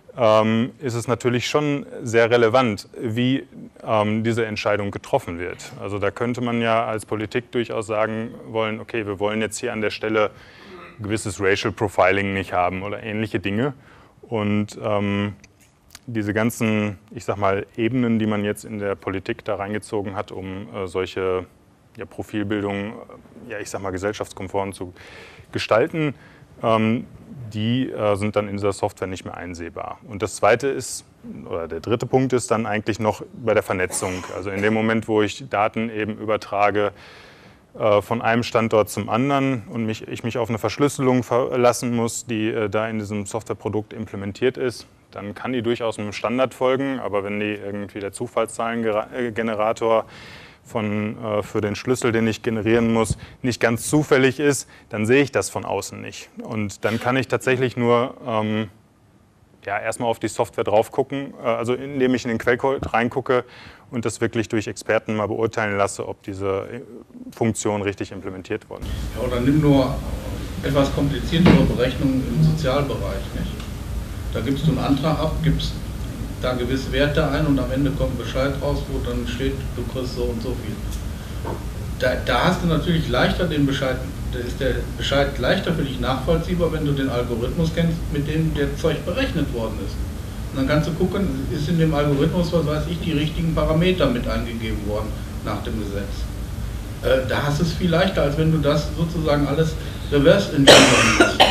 ähm, ist es natürlich schon sehr relevant, wie ähm, diese Entscheidung getroffen wird. Also da könnte man ja als Politik durchaus sagen wollen, okay, wir wollen jetzt hier an der Stelle gewisses Racial Profiling nicht haben oder ähnliche Dinge. Und ähm, diese ganzen, ich sag mal, Ebenen, die man jetzt in der Politik da reingezogen hat, um äh, solche ja, Profilbildung, ja, ich sag mal, gesellschaftskonform zu gestalten, ähm, die äh, sind dann in dieser Software nicht mehr einsehbar. Und das zweite ist, oder der dritte Punkt ist dann eigentlich noch bei der Vernetzung. Also in dem Moment, wo ich Daten eben übertrage äh, von einem Standort zum anderen und mich, ich mich auf eine Verschlüsselung verlassen muss, die äh, da in diesem Softwareprodukt implementiert ist, dann kann die durchaus einem Standard folgen, aber wenn die irgendwie der Zufallszahlengenerator von, äh, für den Schlüssel, den ich generieren muss, nicht ganz zufällig ist, dann sehe ich das von außen nicht. Und dann kann ich tatsächlich nur ähm, ja, erstmal auf die Software drauf gucken, äh, also indem ich in den Quellcode reingucke und das wirklich durch Experten mal beurteilen lasse, ob diese Funktion richtig implementiert worden ist. Ja, oder nimm nur etwas kompliziertere Berechnungen im Sozialbereich, nicht? Da gibst du einen Antrag ab, gibst da gewisse Werte ein und am Ende kommt ein Bescheid raus, wo dann steht, du kriegst so und so viel. Da, da hast du natürlich leichter den Bescheid, da ist der Bescheid leichter für dich nachvollziehbar, wenn du den Algorithmus kennst, mit dem der Zeug berechnet worden ist. Und dann kannst du gucken, ist in dem Algorithmus, was weiß ich, die richtigen Parameter mit eingegeben worden nach dem Gesetz. Äh, da hast du es viel leichter, als wenn du das sozusagen alles reverse engineeren musst.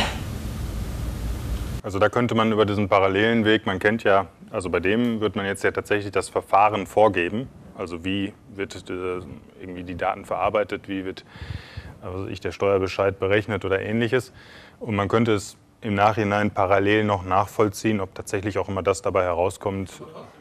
Also da könnte man über diesen parallelen Weg, man kennt ja, also bei dem wird man jetzt ja tatsächlich das Verfahren vorgeben, also wie wird äh, irgendwie die Daten verarbeitet, wie wird also ich, der Steuerbescheid berechnet oder ähnliches. Und man könnte es im Nachhinein parallel noch nachvollziehen, ob tatsächlich auch immer das dabei herauskommt.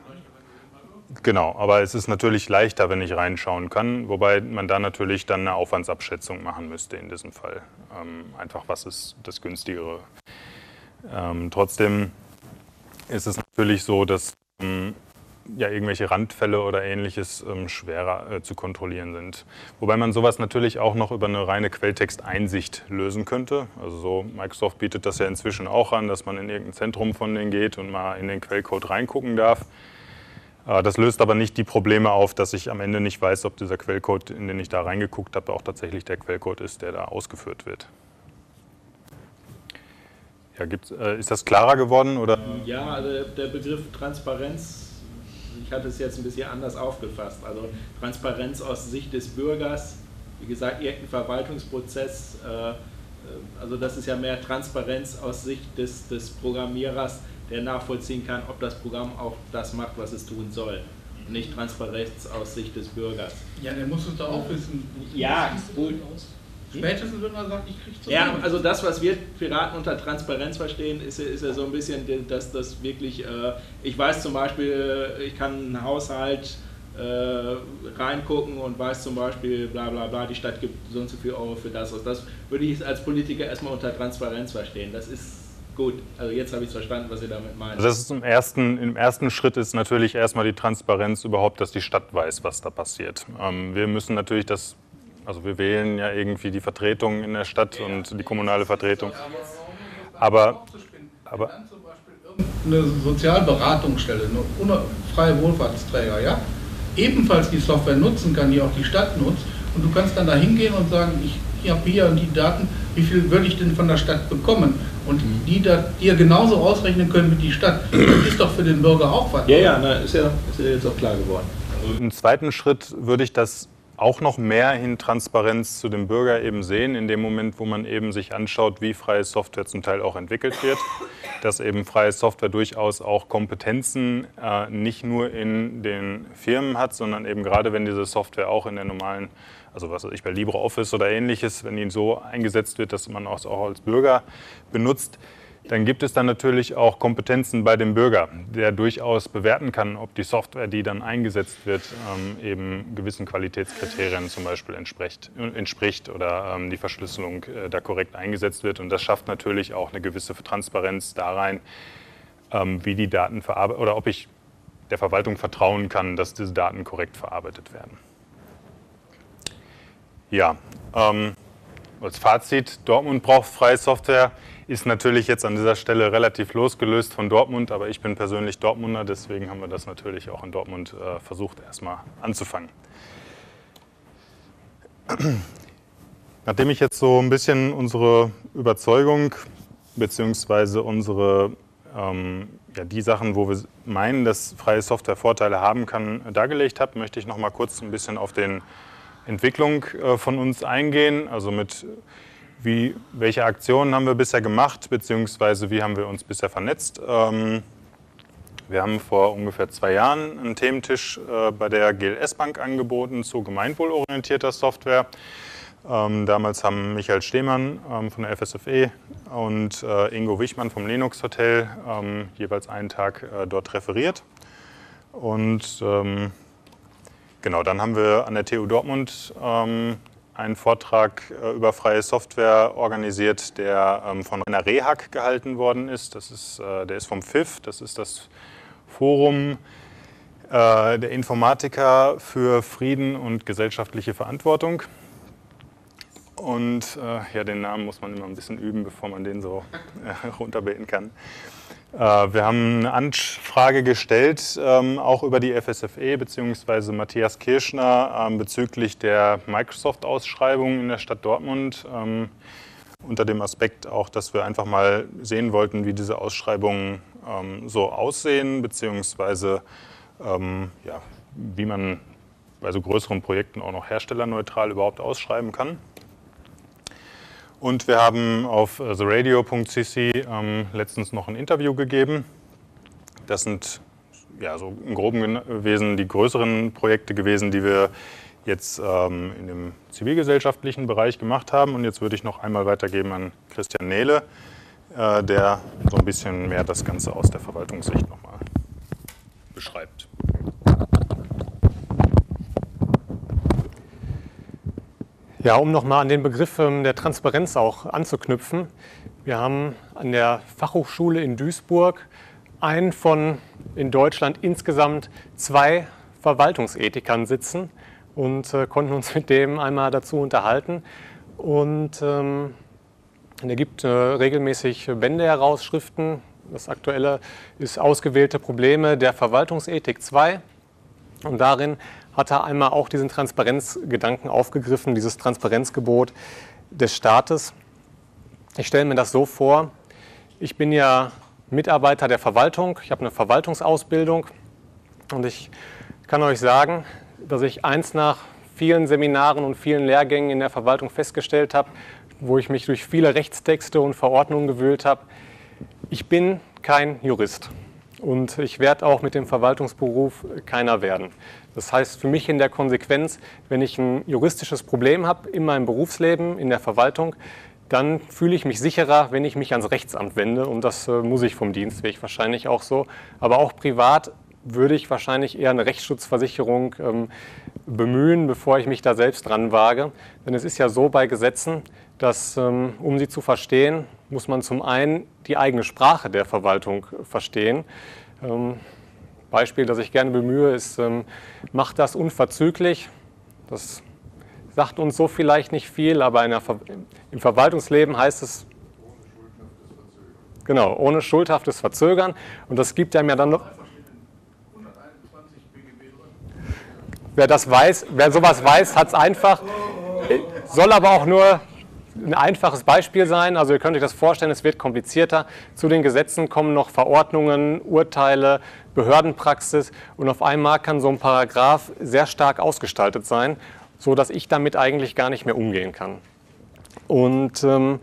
Genau, aber es ist natürlich leichter, wenn ich reinschauen kann, wobei man da natürlich dann eine Aufwandsabschätzung machen müsste in diesem Fall. Ähm, einfach, was ist das günstigere? Ähm, trotzdem ist es natürlich so, dass ähm, ja, irgendwelche Randfälle oder Ähnliches ähm, schwerer äh, zu kontrollieren sind. Wobei man sowas natürlich auch noch über eine reine Quelltexteinsicht lösen könnte. Also so, Microsoft bietet das ja inzwischen auch an, dass man in irgendein Zentrum von denen geht und mal in den Quellcode reingucken darf. Äh, das löst aber nicht die Probleme auf, dass ich am Ende nicht weiß, ob dieser Quellcode, in den ich da reingeguckt habe, auch tatsächlich der Quellcode ist, der da ausgeführt wird. Ja, gibt's, äh, ist das klarer geworden? Oder? Ja, also der Begriff Transparenz, ich hatte es jetzt ein bisschen anders aufgefasst. Also Transparenz aus Sicht des Bürgers, wie gesagt, irgendein Verwaltungsprozess, äh, also das ist ja mehr Transparenz aus Sicht des, des Programmierers, der nachvollziehen kann, ob das Programm auch das macht, was es tun soll. Nicht Transparenz aus Sicht des Bürgers. Ja, der muss es da auch wissen. Ja, gut. Spätestens, wenn er sagt, ich kriege zu Ja, also das, was wir Piraten unter Transparenz verstehen, ist, ist ja so ein bisschen, dass das wirklich, äh, ich weiß zum Beispiel, ich kann einen Haushalt äh, reingucken und weiß zum Beispiel, bla bla bla, die Stadt gibt so und so viel Euro für das. Das würde ich als Politiker erstmal unter Transparenz verstehen. Das ist gut. Also jetzt habe ich verstanden, was ihr damit meint. Also das ist im ersten, im ersten Schritt ist natürlich erstmal die Transparenz überhaupt, dass die Stadt weiß, was da passiert. Ähm, wir müssen natürlich das Also wir wählen ja irgendwie die Vertretung in der Stadt und die kommunale Vertretung. Aber, aber eine Sozialberatungsstelle, eine freie Wohlfahrtsträger, ja, ebenfalls die Software nutzen kann, die auch die Stadt nutzt. Und du kannst dann da hingehen und sagen, ich, ich habe hier und die Daten, wie viel würde ich denn von der Stadt bekommen? Und die da, die ja genauso ausrechnen können wie die Stadt. Das ist doch für den Bürger auch was. Ja, ja, na, ist ja, ist ja jetzt auch klar geworden. Also im zweiten Schritt würde ich das auch noch mehr hin Transparenz zu dem Bürger eben sehen, in dem Moment, wo man eben sich anschaut, wie freie Software zum Teil auch entwickelt wird, dass eben freie Software durchaus auch Kompetenzen äh, nicht nur in den Firmen hat, sondern eben gerade wenn diese Software auch in der normalen, also was weiß ich, bei LibreOffice oder ähnliches, wenn die so eingesetzt wird, dass man auch, auch als Bürger benutzt, dann gibt es dann natürlich auch Kompetenzen bei dem Bürger, der durchaus bewerten kann, ob die Software, die dann eingesetzt wird, ähm, eben gewissen Qualitätskriterien zum Beispiel entspricht, entspricht oder ähm, die Verschlüsselung äh, da korrekt eingesetzt wird. Und das schafft natürlich auch eine gewisse Transparenz da rein, ähm, wie die Daten verarbeitet oder ob ich der Verwaltung vertrauen kann, dass diese Daten korrekt verarbeitet werden. Ja, ähm, als Fazit, Dortmund braucht freie Software. ist natürlich jetzt an dieser Stelle relativ losgelöst von Dortmund, aber ich bin persönlich Dortmunder, deswegen haben wir das natürlich auch in Dortmund äh, versucht, erstmal anzufangen. Nachdem ich jetzt so ein bisschen unsere Überzeugung beziehungsweise unsere, ähm, ja, die Sachen, wo wir meinen, dass freie Software Vorteile haben kann, dargelegt habe, möchte ich noch mal kurz ein bisschen auf die Entwicklung äh, von uns eingehen, also mit wie, welche Aktionen haben wir bisher gemacht, beziehungsweise wie haben wir uns bisher vernetzt. Ähm, wir haben vor ungefähr zwei Jahren einen Thementisch äh, bei der G L S-Bank angeboten zu gemeinwohlorientierter Software. Ähm, damals haben Michael Stehmann ähm, von der F S F E und äh, Ingo Wichmann vom Linux Hotel ähm, jeweils einen Tag äh, dort referiert. Und ähm, genau, dann haben wir an der T U Dortmund ähm, einen Vortrag äh, über freie Software organisiert, der ähm, von Rainer Rehhack gehalten worden ist. Das ist äh, der ist vom F I F, das ist das Forum äh, der Informatiker für Frieden und gesellschaftliche Verantwortung. Und äh, ja, den Namen muss man immer ein bisschen üben, bevor man den so äh, runterbeten kann. Äh, wir haben eine Anfrage gestellt, ähm, auch über die F S F E bzw. Matthias Kirschner ähm, bezüglich der Microsoft-Ausschreibung in der Stadt Dortmund. Ähm, unter dem Aspekt auch, dass wir einfach mal sehen wollten, wie diese Ausschreibungen ähm, so aussehen, beziehungsweise ähm, ja, wie man bei so größeren Projekten auch noch herstellerneutral überhaupt ausschreiben kann. Und wir haben auf the radio punkt c c ähm, letztens noch ein Interview gegeben. Das sind ja, so im Groben gewesen die größeren Projekte gewesen, die wir jetzt ähm, in dem zivilgesellschaftlichen Bereich gemacht haben. Und jetzt würde ich noch einmal weitergeben an Christian Nehle, äh, der so ein bisschen mehr das Ganze aus der Verwaltungssicht nochmal beschreibt. Ja, um nochmal an den Begriff der Transparenz auch anzuknüpfen. Wir haben an der Fachhochschule in Duisburg einen von in Deutschland insgesamt zwei Verwaltungsethikern sitzen und äh, konnten uns mit dem einmal dazu unterhalten. Und ähm, er gibt äh, regelmäßig Bände heraus, Schriften. Das aktuelle ist Ausgewählte Probleme der Verwaltungsethik zwei. Und darin hat er einmal auch diesen Transparenzgedanken aufgegriffen, dieses Transparenzgebot des Staates. Ich stelle mir das so vor, ich bin ja Mitarbeiter der Verwaltung, ich habe eine Verwaltungsausbildung und ich kann euch sagen, dass ich eins nach vielen Seminaren und vielen Lehrgängen in der Verwaltung festgestellt habe, wo ich mich durch viele Rechtstexte und Verordnungen gewühlt habe. Ich bin kein Jurist. Und ich werde auch mit dem Verwaltungsberuf keiner werden. Das heißt für mich in der Konsequenz, wenn ich ein juristisches Problem habe in meinem Berufsleben, in der Verwaltung, dann fühle ich mich sicherer, wenn ich mich ans Rechtsamt wende. Und das äh, muss ich vom Dienstweg wahrscheinlich auch so. Aber auch privat würde ich wahrscheinlich eher eine Rechtsschutzversicherung ähm, bemühen, bevor ich mich da selbst dran wage. Denn es ist ja so bei Gesetzen, dass, ähm, um sie zu verstehen, muss man zum einen die eigene Sprache der Verwaltung verstehen. Ähm, Beispiel, das ich gerne bemühe, ist, ähm, macht das unverzüglich. Das sagt uns so vielleicht nicht viel, aber in der Ver im Verwaltungsleben heißt es, genau, ohne schuldhaftes Verzögern. Und das gibt einem ja dann noch... Wer das weiß, wer sowas weiß, hat es einfach, soll aber auch nur ein einfaches Beispiel sein. Also ihr könnt euch das vorstellen, es wird komplizierter. Zu den Gesetzen kommen noch Verordnungen, Urteile, Behördenpraxis und auf einmal kann so ein Paragraph sehr stark ausgestaltet sein, so dass ich damit eigentlich gar nicht mehr umgehen kann. Und ähm,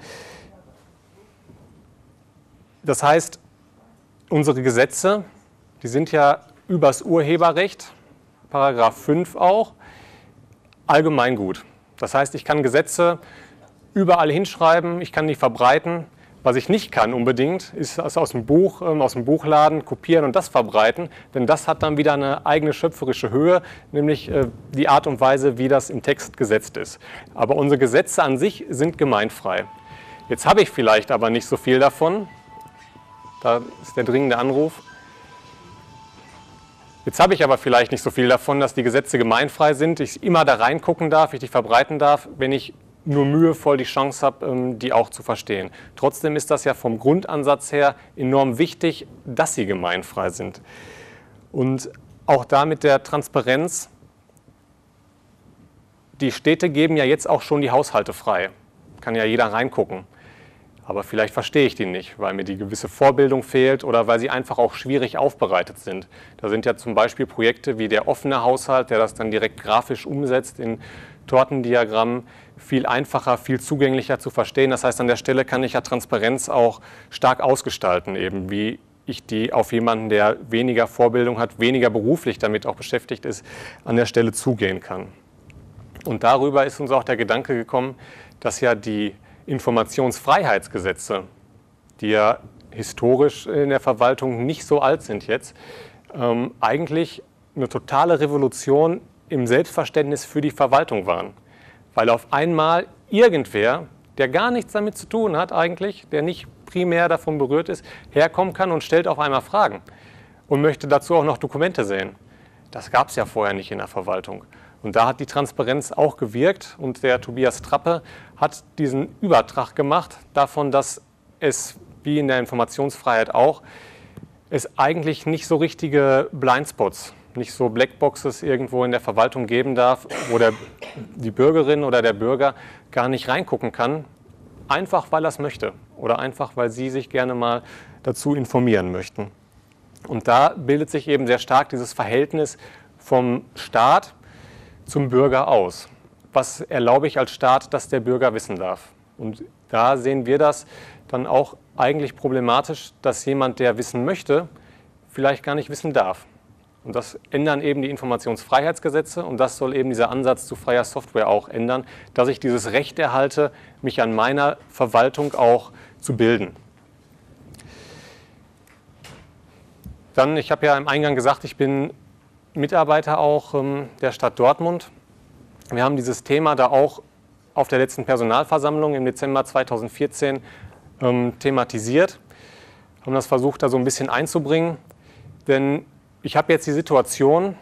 das heißt, unsere Gesetze, die sind ja übers Urheberrecht, Paragraph fünf auch, Allgemeingut. Das heißt, ich kann Gesetze überall hinschreiben, ich kann die verbreiten. Was ich nicht kann unbedingt, ist das aus dem Buch, aus dem Buchladen kopieren und das verbreiten, denn das hat dann wieder eine eigene schöpferische Höhe, nämlich die Art und Weise, wie das im Text gesetzt ist. Aber unsere Gesetze an sich sind gemeinfrei. Jetzt habe ich vielleicht aber nicht so viel davon. Da ist der dringende Anruf. Jetzt habe ich aber vielleicht nicht so viel davon, dass die Gesetze gemeinfrei sind, ich immer da reingucken darf, ich die verbreiten darf, wenn ich nur mühevoll die Chance habe, die auch zu verstehen. Trotzdem ist das ja vom Grundansatz her enorm wichtig, dass sie gemeinfrei sind. Und auch da mit der Transparenz, die Städte geben ja jetzt auch schon die Haushalte frei. Kann ja jeder reingucken. Aber vielleicht verstehe ich die nicht, weil mir die gewisse Vorbildung fehlt oder weil sie einfach auch schwierig aufbereitet sind. Da sind ja zum Beispiel Projekte wie der offene Haushalt, der das dann direkt grafisch umsetzt in Tortendiagrammen, viel einfacher, viel zugänglicher zu verstehen. Das heißt, an der Stelle kann ich ja Transparenz auch stark ausgestalten, eben wie ich die auf jemanden, der weniger Vorbildung hat, weniger beruflich damit auch beschäftigt ist, an der Stelle zugehen kann. Und darüber ist uns auch der Gedanke gekommen, dass ja die Informationsfreiheitsgesetze, die ja historisch in der Verwaltung nicht so alt sind jetzt, ähm, eigentlich eine totale Revolution im Selbstverständnis für die Verwaltung waren. Weil auf einmal irgendwer, der gar nichts damit zu tun hat eigentlich, der nicht primär davon berührt ist, herkommen kann und stellt auf einmal Fragen und möchte dazu auch noch Dokumente sehen. Das gab es ja vorher nicht in der Verwaltung. Und da hat die Transparenz auch gewirkt und der Tobias Trappe hat diesen Übertrag gemacht davon, dass es, wie in der Informationsfreiheit auch, es eigentlich nicht so richtige Blindspots, nicht so Blackboxes irgendwo in der Verwaltung geben darf, wo der, die Bürgerin oder der Bürger gar nicht reingucken kann, einfach weil er es möchte oder einfach weil sie sich gerne mal dazu informieren möchten. Und da bildet sich eben sehr stark dieses Verhältnis vom Staat zum Bürger aus. Was erlaube ich als Staat, dass der Bürger wissen darf? Und da sehen wir das dann auch eigentlich problematisch, dass jemand, der wissen möchte, vielleicht gar nicht wissen darf. Und das ändern eben die Informationsfreiheitsgesetze und das soll eben dieser Ansatz zu freier Software auch ändern, dass ich dieses Recht erhalte, mich an meiner Verwaltung auch zu bilden. Dann, ich habe ja im Eingang gesagt, ich bin Mitarbeiter auch ähm, der Stadt Dortmund. Wir haben dieses Thema da auch auf der letzten Personalversammlung im Dezember zweitausendvierzehn ähm, thematisiert, haben das versucht, da so ein bisschen einzubringen, denn ich habe jetzt die Situation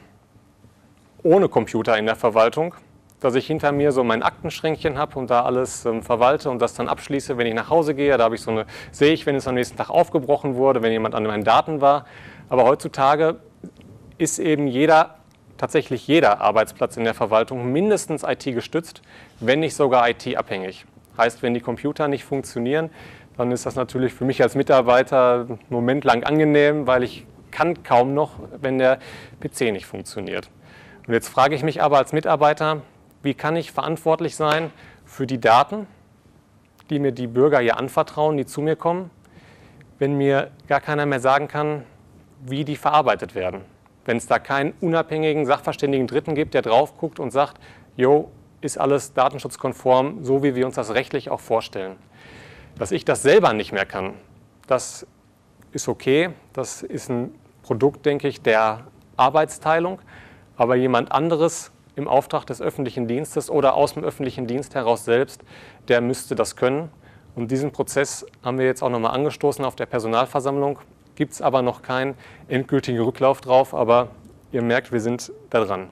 ohne Computer in der Verwaltung, dass ich hinter mir so mein Aktenschränkchen habe und da alles ähm, verwalte und das dann abschließe, wenn ich nach Hause gehe. Da habe ich so eine, sehe ich, wenn es am nächsten Tag aufgebrochen wurde, wenn jemand an meinen Daten war. Aber heutzutage ist eben jeder, tatsächlich jeder Arbeitsplatz in der Verwaltung mindestens I T gestützt, wenn nicht sogar I T abhängig. Heißt, wenn die Computer nicht funktionieren, dann ist das natürlich für mich als Mitarbeiter einen Moment lang angenehm, weil ich kann kaum noch, wenn der P C nicht funktioniert. Und jetzt frage ich mich aber als Mitarbeiter, wie kann ich verantwortlich sein für die Daten, die mir die Bürger hier anvertrauen, die zu mir kommen, wenn mir gar keiner mehr sagen kann, wie die verarbeitet werden. Wenn es da keinen unabhängigen, sachverständigen Dritten gibt, der drauf guckt und sagt, jo, ist alles datenschutzkonform, so wie wir uns das rechtlich auch vorstellen. Dass ich das selber nicht mehr kann, das ist okay. Das ist ein Produkt, denke ich, der Arbeitsteilung. Aber jemand anderes im Auftrag des öffentlichen Dienstes oder aus dem öffentlichen Dienst heraus selbst, der müsste das können. Und diesen Prozess haben wir jetzt auch nochmal angestoßen auf der Personalversammlung. Gibt es aber noch keinen endgültigen Rücklauf drauf, aber ihr merkt, wir sind da dran.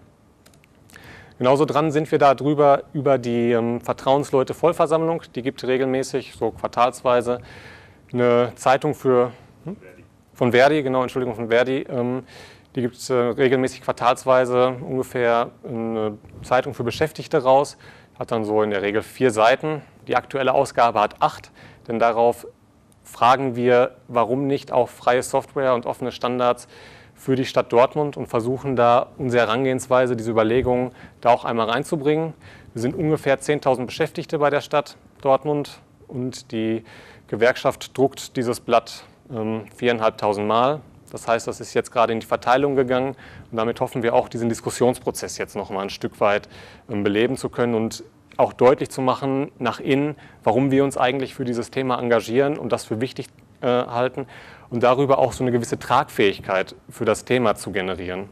Genauso dran sind wir da drüber über die ähm, Vertrauensleute-Vollversammlung. Die gibt regelmäßig, so quartalsweise, eine Zeitung für, hm? von Verdi, genau, Entschuldigung, von Verdi. Ähm, die gibt es äh, regelmäßig quartalsweise ungefähr eine Zeitung für Beschäftigte raus. Hat dann so in der Regel vier Seiten. Die aktuelle Ausgabe hat acht, denn darauf fragen wir, warum nicht auch freie Software und offene Standards für die Stadt Dortmund und versuchen da unsere Herangehensweise, diese Überlegungen da auch einmal reinzubringen. Wir sind ungefähr zehntausend Beschäftigte bei der Stadt Dortmund und die Gewerkschaft druckt dieses Blatt ähm, viertausendfünfhundert Mal. Das heißt, das ist jetzt gerade in die Verteilung gegangen und damit hoffen wir auch, diesen Diskussionsprozess jetzt noch mal ein Stück weit ähm, beleben zu können und auch deutlich zu machen nach innen, warum wir uns eigentlich für dieses Thema engagieren und das für wichtig äh, halten und darüber auch so eine gewisse Tragfähigkeit für das Thema zu generieren.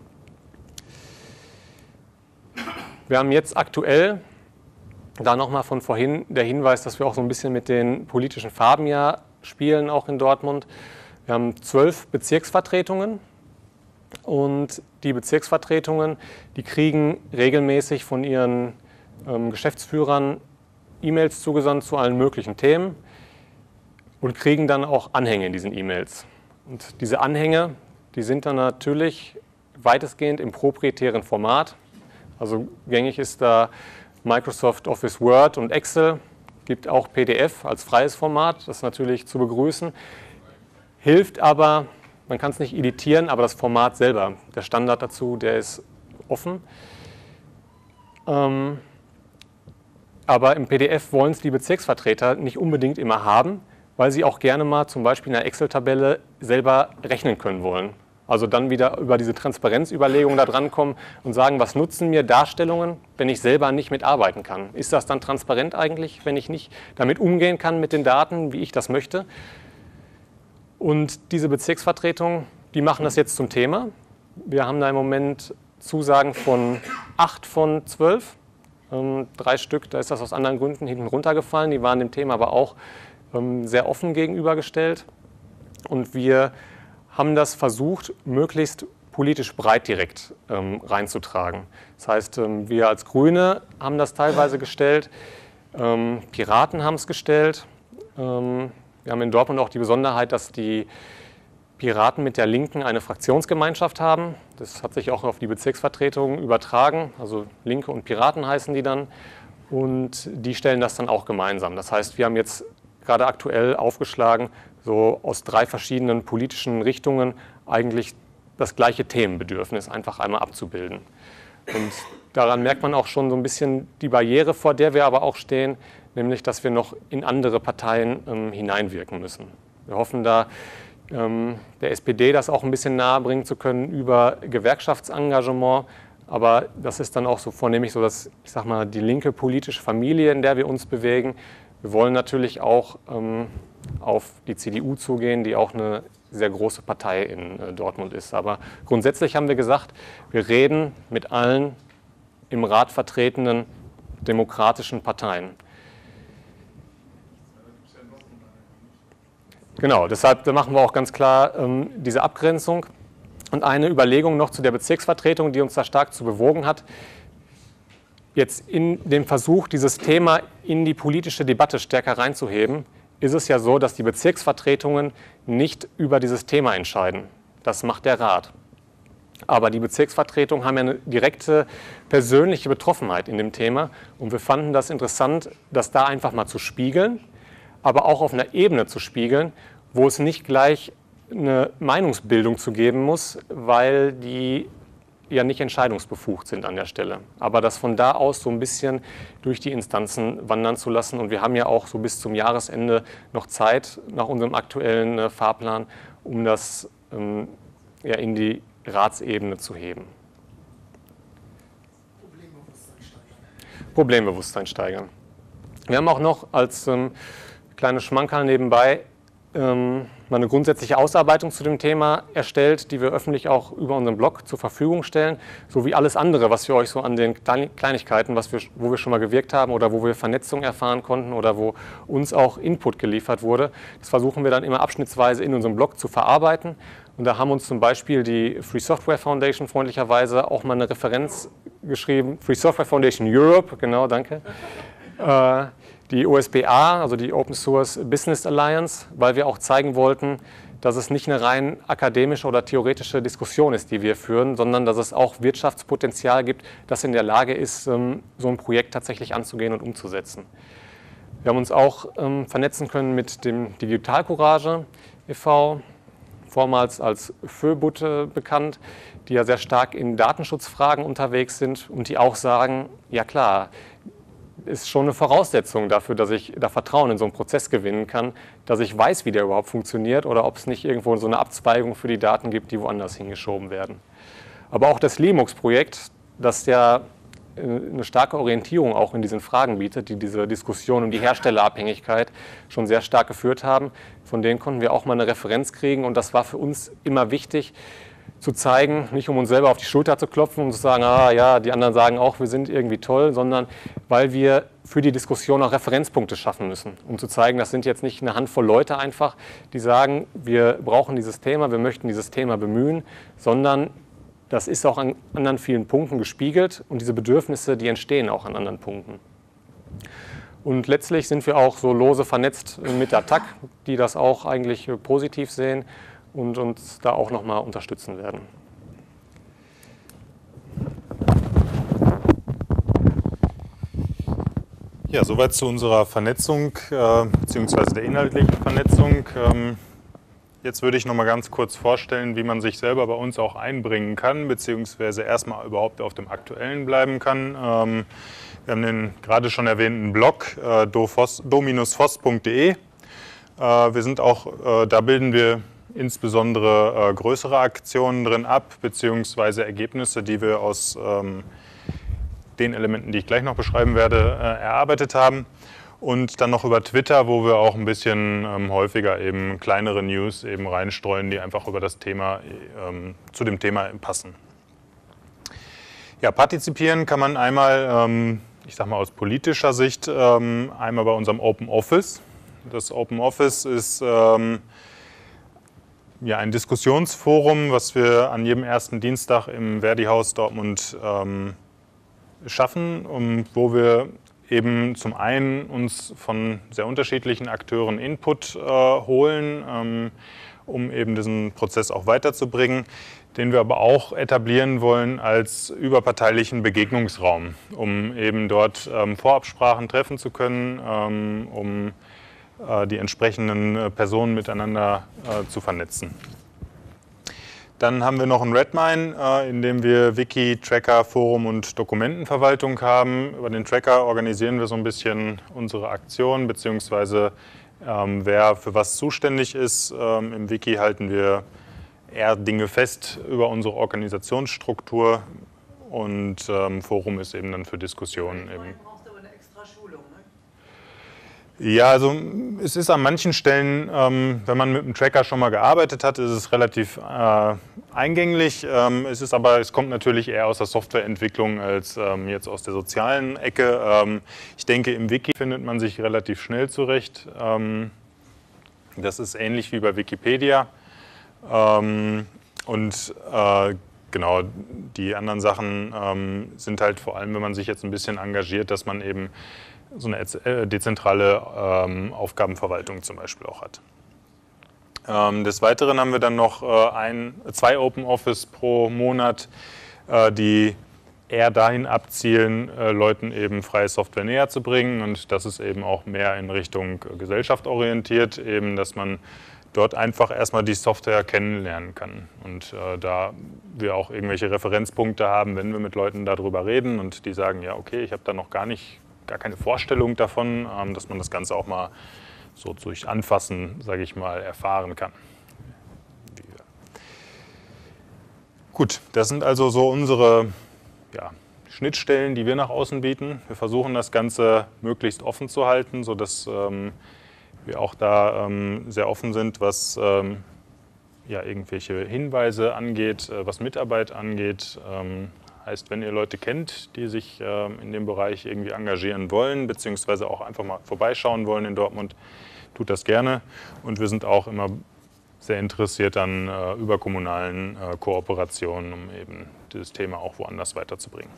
Wir haben jetzt aktuell, da nochmal von vorhin der Hinweis, dass wir auch so ein bisschen mit den politischen Farben ja spielen, auch in Dortmund. Wir haben zwölf Bezirksvertretungen und die Bezirksvertretungen, die kriegen regelmäßig von ihren ähm, Geschäftsführern E-Mails zugesandt zu allen möglichen Themen und kriegen dann auch Anhänge in diesen E-Mails. Und diese Anhänge, die sind dann natürlich weitestgehend im proprietären Format. Also gängig ist da Microsoft Office Word und Excel, gibt auch P D F als freies Format, das ist natürlich zu begrüßen. Hilft aber, man kann es nicht editieren, aber das Format selber, der Standard dazu, der ist offen. Ähm, aber im P D F wollen es die Bezirksvertreter nicht unbedingt immer haben, weil sie auch gerne mal zum Beispiel in einer Excel-Tabelle selber rechnen können wollen. Also dann wieder über diese Transparenzüberlegung da dran kommen und sagen, was nutzen mir Darstellungen, wenn ich selber nicht mitarbeiten kann? Ist das dann transparent eigentlich, wenn ich nicht damit umgehen kann mit den Daten, wie ich das möchte? Und diese Bezirksvertretungen, die machen das jetzt zum Thema. Wir haben da im Moment Zusagen von acht von zwölf. Ähm, drei Stück, da ist das aus anderen Gründen hinten runtergefallen. Die waren dem Thema aber auch ähm, sehr offen gegenübergestellt. Und wir haben das versucht, möglichst politisch breit direkt ähm, reinzutragen. Das heißt, ähm, wir als Grüne haben das teilweise gestellt, ähm, Piraten haben es gestellt. Ähm, wir haben in Dortmund auch die Besonderheit, dass die Piraten mit der Linken eine Fraktionsgemeinschaft haben. Das hat sich auch auf die Bezirksvertretung übertragen. Also Linke und Piraten heißen die dann. Und die stellen das dann auch gemeinsam. Das heißt, wir haben jetzt gerade aktuell aufgeschlagen, so aus drei verschiedenen politischen Richtungen eigentlich das gleiche Themenbedürfnis einfach einmal abzubilden. Und daran merkt man auch schon so ein bisschen die Barriere, vor der wir aber auch stehen, nämlich, dass wir noch in andere Parteien ähm, hineinwirken müssen. Wir hoffen da, ähm, der S P D das auch ein bisschen nahe bringen zu können über Gewerkschaftsengagement. Aber das ist dann auch so vornehmlich so, dass, ich sag mal, die linke politische Familie, in der wir uns bewegen. Wir wollen natürlich auch ähm, auf die C D U zugehen, die auch eine sehr große Partei in äh, Dortmund ist. Aber grundsätzlich haben wir gesagt, wir reden mit allen im Rat vertretenen demokratischen Parteien. Genau, deshalb machen wir auch ganz klar ähm, diese Abgrenzung. Und eine Überlegung noch zu der Bezirksvertretung, die uns da stark zu bewogen hat. Jetzt in dem Versuch, dieses Thema in die politische Debatte stärker reinzuheben, ist es ja so, dass die Bezirksvertretungen nicht über dieses Thema entscheiden. Das macht der Rat. Aber die Bezirksvertretungen haben ja eine direkte persönliche Betroffenheit in dem Thema. Und wir fanden das interessant, das da einfach mal zu spiegeln, aber auch auf einer Ebene zu spiegeln, wo es nicht gleich eine Meinungsbildung zu geben muss, weil die ja nicht entscheidungsbefugt sind an der Stelle. Aber das von da aus so ein bisschen durch die Instanzen wandern zu lassen. Und wir haben ja auch so bis zum Jahresende noch Zeit nach unserem aktuellen äh, Fahrplan, um das ähm, ja, in die Ratsebene zu heben. Problembewusstsein steigern. Problembewusstsein steigern. Wir haben auch noch als ähm, kleine Schmankerl nebenbei ähm, mal eine grundsätzliche Ausarbeitung zu dem Thema erstellt, die wir öffentlich auch über unseren Blog zur Verfügung stellen, sowie alles andere, was wir euch so an den Kleinigkeiten, was wir, wo wir schon mal gewirkt haben oder wo wir Vernetzung erfahren konnten oder wo uns auch Input geliefert wurde, das versuchen wir dann immer abschnittsweise in unserem Blog zu verarbeiten. Und da haben uns zum Beispiel die Free Software Foundation freundlicherweise auch mal eine Referenz geschrieben, Free Software Foundation Europe, genau, danke. Äh, Die O S B A, also die Open Source Business Alliance, weil wir auch zeigen wollten, dass es nicht eine rein akademische oder theoretische Diskussion ist, die wir führen, sondern dass es auch Wirtschaftspotenzial gibt, das in der Lage ist, so ein Projekt tatsächlich anzugehen und umzusetzen. Wir haben uns auch vernetzen können mit dem Digital Courage e V, vormals als Föbut bekannt, die ja sehr stark in Datenschutzfragen unterwegs sind und die auch sagen, ja klar, ist schon eine Voraussetzung dafür, dass ich da Vertrauen in so einen Prozess gewinnen kann, dass ich weiß, wie der überhaupt funktioniert oder ob es nicht irgendwo so eine Abzweigung für die Daten gibt, die woanders hingeschoben werden. Aber auch das Linux-Projekt, das ja eine starke Orientierung auch in diesen Fragen bietet, die diese Diskussion um die Herstellerabhängigkeit schon sehr stark geführt haben, von denen konnten wir auch mal eine Referenz kriegen und das war für uns immer wichtig, zu zeigen, nicht um uns selber auf die Schulter zu klopfen und zu sagen, ah ja, die anderen sagen auch, wir sind irgendwie toll, sondern weil wir für die Diskussion auch Referenzpunkte schaffen müssen, um zu zeigen, das sind jetzt nicht eine Handvoll Leute einfach, die sagen, wir brauchen dieses Thema, wir möchten dieses Thema bemühen, sondern das ist auch an anderen vielen Punkten gespiegelt und diese Bedürfnisse, die entstehen auch an anderen Punkten. Und letztlich sind wir auch so lose vernetzt mit der T A C, die das auch eigentlich positiv sehen und uns da auch nochmal unterstützen werden. Ja, soweit zu unserer Vernetzung äh, bzw. der inhaltlichen Vernetzung. Ähm, jetzt würde ich noch mal ganz kurz vorstellen, wie man sich selber bei uns auch einbringen kann, beziehungsweise erstmal überhaupt auf dem Aktuellen bleiben kann. Ähm, wir haben den gerade schon erwähnten Blog äh, do Bindestrich voss punkt de. Äh, wir sind auch, äh, da bilden wir insbesondere äh, größere Aktionen drin ab, beziehungsweise Ergebnisse, die wir aus ähm, den Elementen, die ich gleich noch beschreiben werde, äh, erarbeitet haben. Und dann noch über Twitter, wo wir auch ein bisschen ähm, häufiger eben kleinere News eben reinstreuen, die einfach über das Thema, ähm, zu dem Thema passen. Ja, partizipieren kann man einmal, ähm, ich sag mal aus politischer Sicht, ähm, einmal bei unserem Open Office. Das Open Office ist ähm, ja, ein Diskussionsforum, was wir an jedem ersten Dienstag im Verdi-Haus Dortmund ähm, schaffen, um, wo wir eben zum einen uns von sehr unterschiedlichen Akteuren Input äh, holen, ähm, um eben diesen Prozess auch weiterzubringen, den wir aber auch etablieren wollen als überparteilichen Begegnungsraum, um eben dort ähm, Vorabsprachen treffen zu können, ähm, um äh, die entsprechenden äh, Personen miteinander äh, zu vernetzen. Dann haben wir noch ein Redmine, äh, in dem wir Wiki, Tracker, Forum und Dokumentenverwaltung haben. Über den Tracker organisieren wir so ein bisschen unsere Aktionen, beziehungsweise ähm, wer für was zuständig ist. Ähm, Im Wiki halten wir eher Dinge fest über unsere Organisationsstruktur und ähm, Forum ist eben dann für Diskussionen. Eben. Ja, also es ist an manchen Stellen, ähm, wenn man mit dem Tracker schon mal gearbeitet hat, ist es relativ äh, eingänglich. Ähm, es ist aber, es kommt natürlich eher aus der Softwareentwicklung als ähm, jetzt aus der sozialen Ecke. Ähm, ich denke, im Wiki findet man sich relativ schnell zurecht. Ähm, das ist ähnlich wie bei Wikipedia. Ähm, und äh, genau, die anderen Sachen ähm, sind halt vor allem, wenn man sich jetzt ein bisschen engagiert, dass man eben so eine dezentrale ähm, Aufgabenverwaltung zum Beispiel auch hat. Ähm, des Weiteren haben wir dann noch äh, ein, zwei Open Office pro Monat, äh, die eher dahin abzielen, äh, Leuten eben freie Software näher zu bringen, und das ist eben auch mehr in Richtung äh, Gesellschaft orientiert, eben, dass man dort einfach erstmal die Software kennenlernen kann. Und äh, da wir auch irgendwelche Referenzpunkte haben, wenn wir mit Leuten darüber reden und die sagen, ja okay, ich habe da noch gar nicht gar keine Vorstellung davon, dass man das Ganze auch mal so durch Anfassen, sage ich mal, erfahren kann. Gut, das sind also so unsere ja, Schnittstellen, die wir nach außen bieten. Wir versuchen das Ganze möglichst offen zu halten, sodass ähm, wir auch da ähm, sehr offen sind, was ähm, ja, irgendwelche Hinweise angeht, äh, was Mitarbeit angeht. Ähm, Heißt, wenn ihr Leute kennt, die sich äh, in dem Bereich irgendwie engagieren wollen, beziehungsweise auch einfach mal vorbeischauen wollen in Dortmund, tut das gerne. Und wir sind auch immer sehr interessiert an äh, überkommunalen äh, Kooperationen, um eben dieses Thema auch woanders weiterzubringen.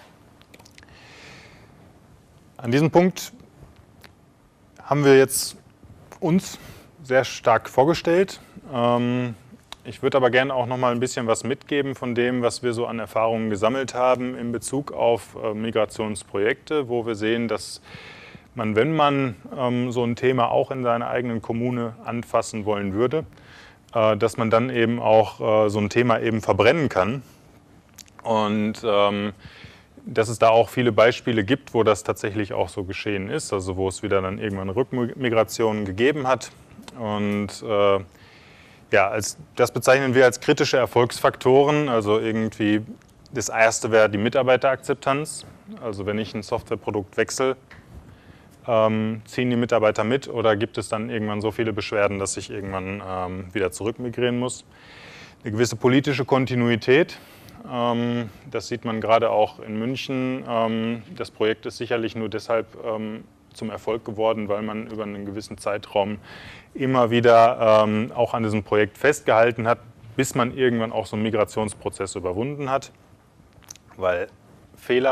An diesem Punkt haben wir jetzt uns sehr stark vorgestellt. Ähm, Ich würde aber gerne auch noch mal ein bisschen was mitgeben von dem, was wir so an Erfahrungen gesammelt haben in Bezug auf äh, Migrationsprojekte, wo wir sehen, dass man, wenn man ähm, so ein Thema auch in seiner eigenen Kommune anfassen wollen würde, äh, dass man dann eben auch äh, so ein Thema eben verbrennen kann. Und ähm, dass es da auch viele Beispiele gibt, wo das tatsächlich auch so geschehen ist, also wo es wieder dann irgendwann Rückmigrationen gegeben hat. Und äh, Ja, als, das bezeichnen wir als kritische Erfolgsfaktoren. Also irgendwie das erste wäre die Mitarbeiterakzeptanz. Also wenn ich ein Softwareprodukt wechsle, ähm, ziehen die Mitarbeiter mit oder gibt es dann irgendwann so viele Beschwerden, dass ich irgendwann ähm, wieder zurückmigrieren muss. Eine gewisse politische Kontinuität. Ähm, das sieht man gerade auch in München. Ähm, das Projekt ist sicherlich nur deshalb ähm, zum Erfolg geworden, weil man über einen gewissen Zeitraum immer wieder ähm, auch an diesem Projekt festgehalten hat, bis man irgendwann auch so einen Migrationsprozess überwunden hat. Weil Fehler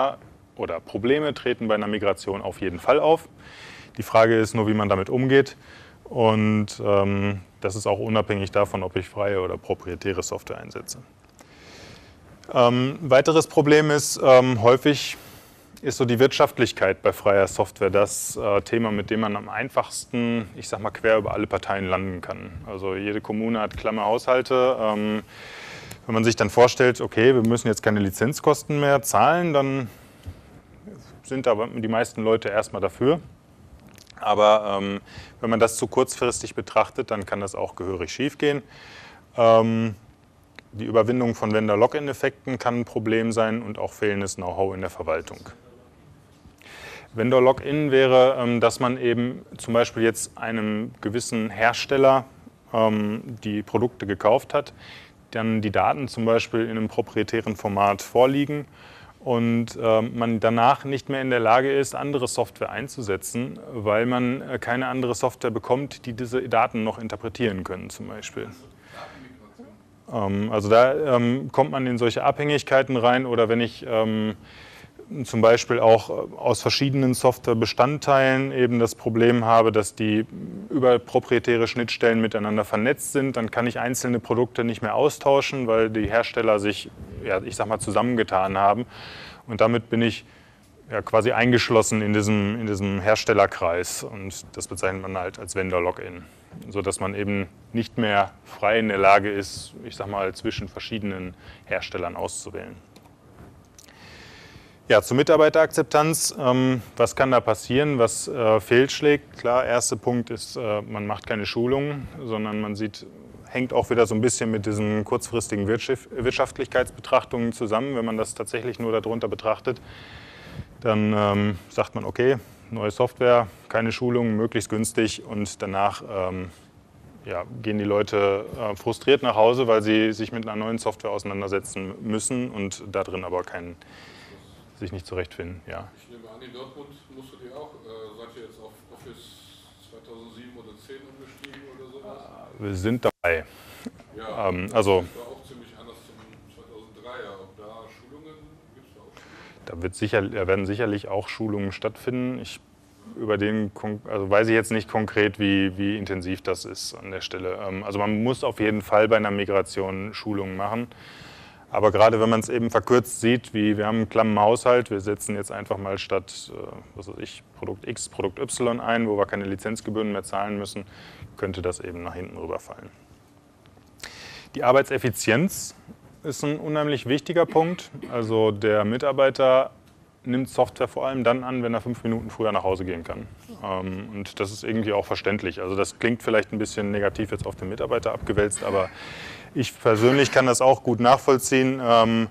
oder Probleme treten bei einer Migration auf jeden Fall auf. Die Frage ist nur, wie man damit umgeht. Und ähm, das ist auch unabhängig davon, ob ich freie oder proprietäre Software einsetze. Ähm, ein weiteres Problem ist, ähm, häufig ist so die Wirtschaftlichkeit bei freier Software das äh, Thema, mit dem man am einfachsten, ich sag mal, quer über alle Parteien landen kann. Also jede Kommune hat klamme Haushalte. Ähm, wenn man sich dann vorstellt, okay, wir müssen jetzt keine Lizenzkosten mehr zahlen, dann sind aber die meisten Leute erstmal dafür. Aber ähm, wenn man das zu kurzfristig betrachtet, dann kann das auch gehörig schiefgehen. Ähm, die Überwindung von Vendor-Lock-in-Effekten kann ein Problem sein und auch fehlendes Know-how in der Verwaltung. Vendor-Lock-in wäre, ähm, dass man eben zum Beispiel jetzt einem gewissen Hersteller ähm, die Produkte gekauft hat, dann die Daten zum Beispiel in einem proprietären Format vorliegen und äh, man danach nicht mehr in der Lage ist, andere Software einzusetzen, weil man äh, keine andere Software bekommt, die diese Daten noch interpretieren können zum Beispiel. Ähm, also da ähm, kommt man in solche Abhängigkeiten rein oder wenn ich ähm, zum Beispiel auch aus verschiedenen Softwarebestandteilen eben das Problem habe, dass die über proprietäre Schnittstellen miteinander vernetzt sind, dann kann ich einzelne Produkte nicht mehr austauschen, weil die Hersteller sich, ja, ich sag mal, zusammengetan haben. Und damit bin ich ja, quasi eingeschlossen in diesem, in diesem Herstellerkreis. Und das bezeichnet man halt als Vendor-Lock-in, sodass man eben nicht mehr frei in der Lage ist, ich sag mal, zwischen verschiedenen Herstellern auszuwählen. Ja, zur Mitarbeiterakzeptanz. Ähm, was kann da passieren, was äh, fehlschlägt? Klar, erster Punkt ist, äh, man macht keine Schulungen, sondern man sieht, hängt auch wieder so ein bisschen mit diesen kurzfristigen Wirtschaftlichkeitsbetrachtungen zusammen. Wenn man das tatsächlich nur darunter betrachtet, dann ähm, sagt man, okay, neue Software, keine Schulungen, möglichst günstig und danach ähm, ja, gehen die Leute äh, frustriert nach Hause, weil sie sich mit einer neuen Software auseinandersetzen müssen und da drin aber keinen sich nicht zurechtfinden, ja. Ich nehme an, in Dortmund musst du dir auch, äh, seid ihr jetzt auf Office zweitausendsieben oder zehn umgestiegen oder sowas? Wir sind dabei. Ja, ähm, das also, war auch ziemlich anders zum zweitausenddreier. Ob da Schulungen, gibt es da auch Schulungen? Da wird sicher, da werden sicherlich auch Schulungen stattfinden. Ich, über den, also weiß ich jetzt nicht konkret, wie, wie intensiv das ist an der Stelle. Ähm, also man muss auf jeden Fall bei einer Migration Schulungen machen. Aber gerade wenn man es eben verkürzt sieht, wie wir haben einen klammen Haushalt, wir setzen jetzt einfach mal statt äh, was weiß ich, Produkt X, Produkt Y ein, wo wir keine Lizenzgebühren mehr zahlen müssen, könnte das eben nach hinten rüberfallen. Die Arbeitseffizienz ist ein unheimlich wichtiger Punkt. Also der Mitarbeiter nimmt Software vor allem dann an, wenn er fünf Minuten früher nach Hause gehen kann. Ähm, und das ist irgendwie auch verständlich. Also das klingt vielleicht ein bisschen negativ jetzt auf den Mitarbeiter abgewälzt, aber ich persönlich kann das auch gut nachvollziehen. Ähm,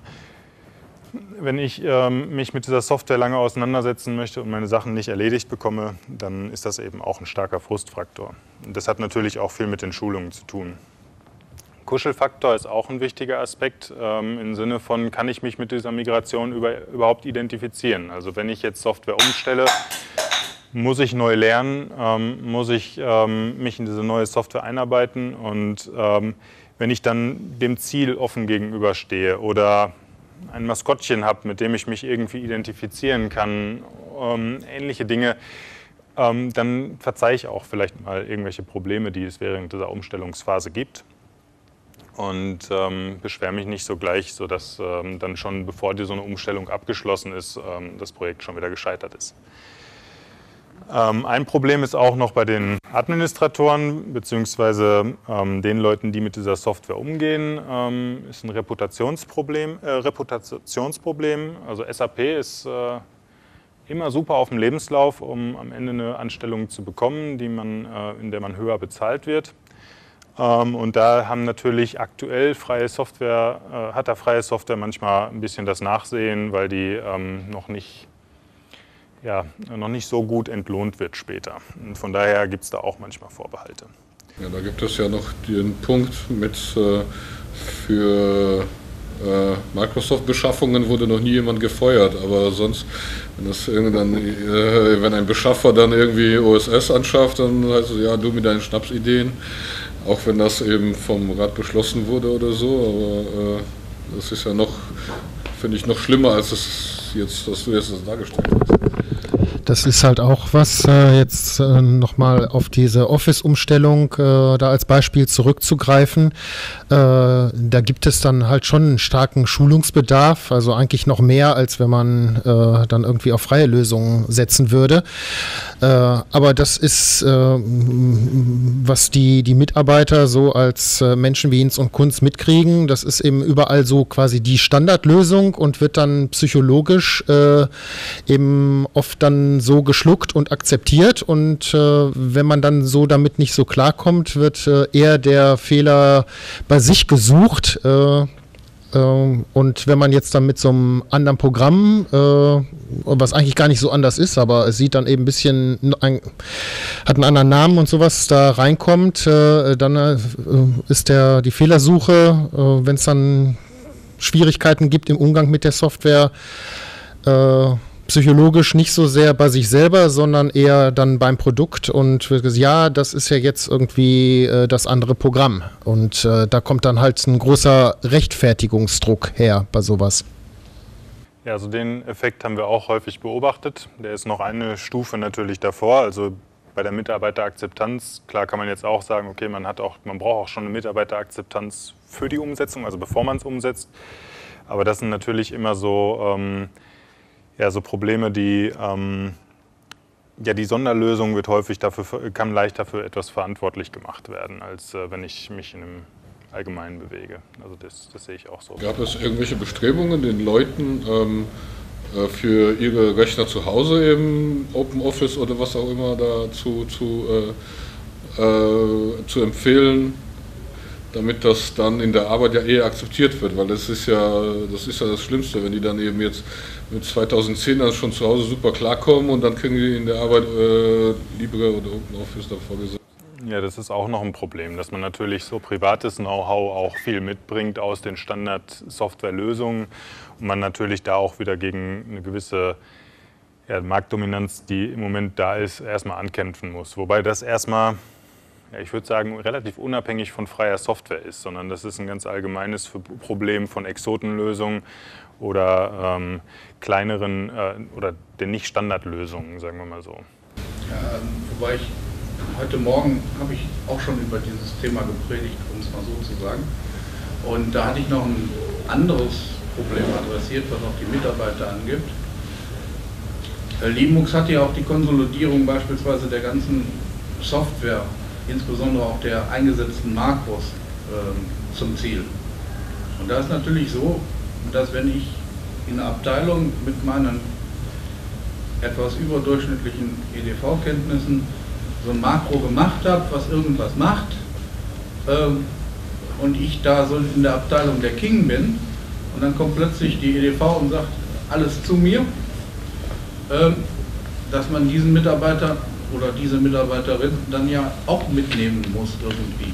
wenn ich ähm, mich mit dieser Software lange auseinandersetzen möchte und meine Sachen nicht erledigt bekomme, dann ist das eben auch ein starker Frustfaktor. Und das hat natürlich auch viel mit den Schulungen zu tun. Kuschelfaktor ist auch ein wichtiger Aspekt ähm, im Sinne von, kann ich mich mit dieser Migration über, überhaupt identifizieren? Also wenn ich jetzt Software umstelle, muss ich neu lernen, ähm, muss ich ähm, mich in diese neue Software einarbeiten und ähm, wenn ich dann dem Ziel offen gegenüberstehe oder ein Maskottchen habe, mit dem ich mich irgendwie identifizieren kann, ähm, ähnliche Dinge, ähm, dann verzeihe ich auch vielleicht mal irgendwelche Probleme, die es während dieser Umstellungsphase gibt und ähm, beschwere mich nicht so gleich, sodass ähm, dann schon, bevor die so eine Umstellung abgeschlossen ist, ähm, das Projekt schon wieder gescheitert ist. Ähm, ein Problem ist auch noch bei den Administratoren bzw. Ähm, den Leuten, die mit dieser Software umgehen, ähm, ist ein Reputationsproblem. Äh, Reputationsproblem. Also S A P ist äh, immer super auf dem Lebenslauf, um am Ende eine Anstellung zu bekommen, die man, äh, in der man höher bezahlt wird. Ähm, und da haben natürlich aktuell freie Software, äh, hat da freie Software manchmal ein bisschen das Nachsehen, weil die ähm, noch nicht ja, noch nicht so gut entlohnt wird später. Und von daher gibt es da auch manchmal Vorbehalte. Ja, da gibt es ja noch den Punkt mit äh, für äh, Microsoft-Beschaffungen wurde noch nie jemand gefeuert, aber sonst, wenn, das irgendwann, äh, wenn ein Beschaffer dann irgendwie O S S anschafft, dann heißt es, ja, du mit deinen Schnapsideen, auch wenn das eben vom Rat beschlossen wurde oder so, aber äh, das ist ja noch, finde ich, noch schlimmer, als es jetzt, was du jetzt dargestellt hast. Das ist halt auch was, äh, jetzt äh, nochmal auf diese Office-Umstellung äh, da als Beispiel zurückzugreifen. Äh, da gibt es dann halt schon einen starken Schulungsbedarf, also eigentlich noch mehr, als wenn man äh, dann irgendwie auf freie Lösungen setzen würde. Äh, aber das ist, äh, was die, die Mitarbeiter so als äh, Menschen wie Hinz und Kunz mitkriegen, das ist eben überall so quasi die Standardlösung und wird dann psychologisch äh, eben oft dann so geschluckt und akzeptiert, und äh, wenn man dann so damit nicht so klarkommt, wird äh, eher der Fehler bei sich gesucht, äh, äh, und wenn man jetzt dann mit so einem anderen Programm, äh, was eigentlich gar nicht so anders ist, aber es sieht dann eben ein bisschen, ein, hat einen anderen Namen und sowas, da reinkommt, äh, dann äh, ist der, die Fehlersuche, äh, wenn es dann Schwierigkeiten gibt im Umgang mit der Software, äh, psychologisch nicht so sehr bei sich selber, sondern eher dann beim Produkt, und wird gesagt, ja, das ist ja jetzt irgendwie äh, das andere Programm, und äh, da kommt dann halt ein großer Rechtfertigungsdruck her bei sowas. Ja, also den Effekt haben wir auch häufig beobachtet. Der ist noch eine Stufe natürlich davor, also bei der Mitarbeiterakzeptanz. Klar kann man jetzt auch sagen, okay, man hat auch, man braucht auch schon eine Mitarbeiterakzeptanz für die Umsetzung, also bevor man es umsetzt. Aber das sind natürlich immer so ähm, Ja, so Probleme, die, ähm, ja, die Sonderlösung wird häufig dafür, kann leicht dafür etwas verantwortlich gemacht werden, als äh, wenn ich mich in einem Allgemeinen bewege. Also das, das sehe ich auch so. Gab es irgendwelche Bestrebungen, den Leuten ähm, äh, für ihre Rechner zu Hause eben Open Office oder was auch immer da zu, zu, äh, äh, zu empfehlen, damit das dann in der Arbeit ja eher akzeptiert wird, weil das ist ja das ist ja das Schlimmste, wenn die dann eben jetzt mit zweitausendzehn dann schon zu Hause super klarkommen und dann kriegen die in der Arbeit äh, Libre oder OpenOffice da vorgesetzt. Ja, das ist auch noch ein Problem, dass man natürlich so privates Know-how auch viel mitbringt aus den Standard-Software-Lösungen und man natürlich da auch wieder gegen eine gewisse ja, Marktdominanz, die im Moment da ist, erstmal ankämpfen muss. Wobei das erstmal, ja, ich würde sagen, relativ unabhängig von freier Software ist, sondern das ist ein ganz allgemeines Problem von Exotenlösungen oder ähm, kleineren äh, oder den Nicht-Standardlösungen, sagen wir mal so. Ja, wobei ich heute Morgen habe ich auch schon über dieses Thema gepredigt, um es mal so zu sagen. Und da hatte ich noch ein anderes Problem adressiert, was auch die Mitarbeiter angeht. Linux hat ja auch die Konsolidierung beispielsweise der ganzen Software, insbesondere auch der eingesetzten Makros, äh, zum Ziel. Und da ist natürlich so, dass wenn ich in einer Abteilung mit meinen etwas überdurchschnittlichen E D V-Kenntnissen so ein Makro gemacht habe, was irgendwas macht, ähm, und ich da so in der Abteilung der King bin, und dann kommt plötzlich die E D V und sagt, alles zu mir, ähm, dass man diesen Mitarbeiter oder diese Mitarbeiterin dann ja auch mitnehmen muss irgendwie.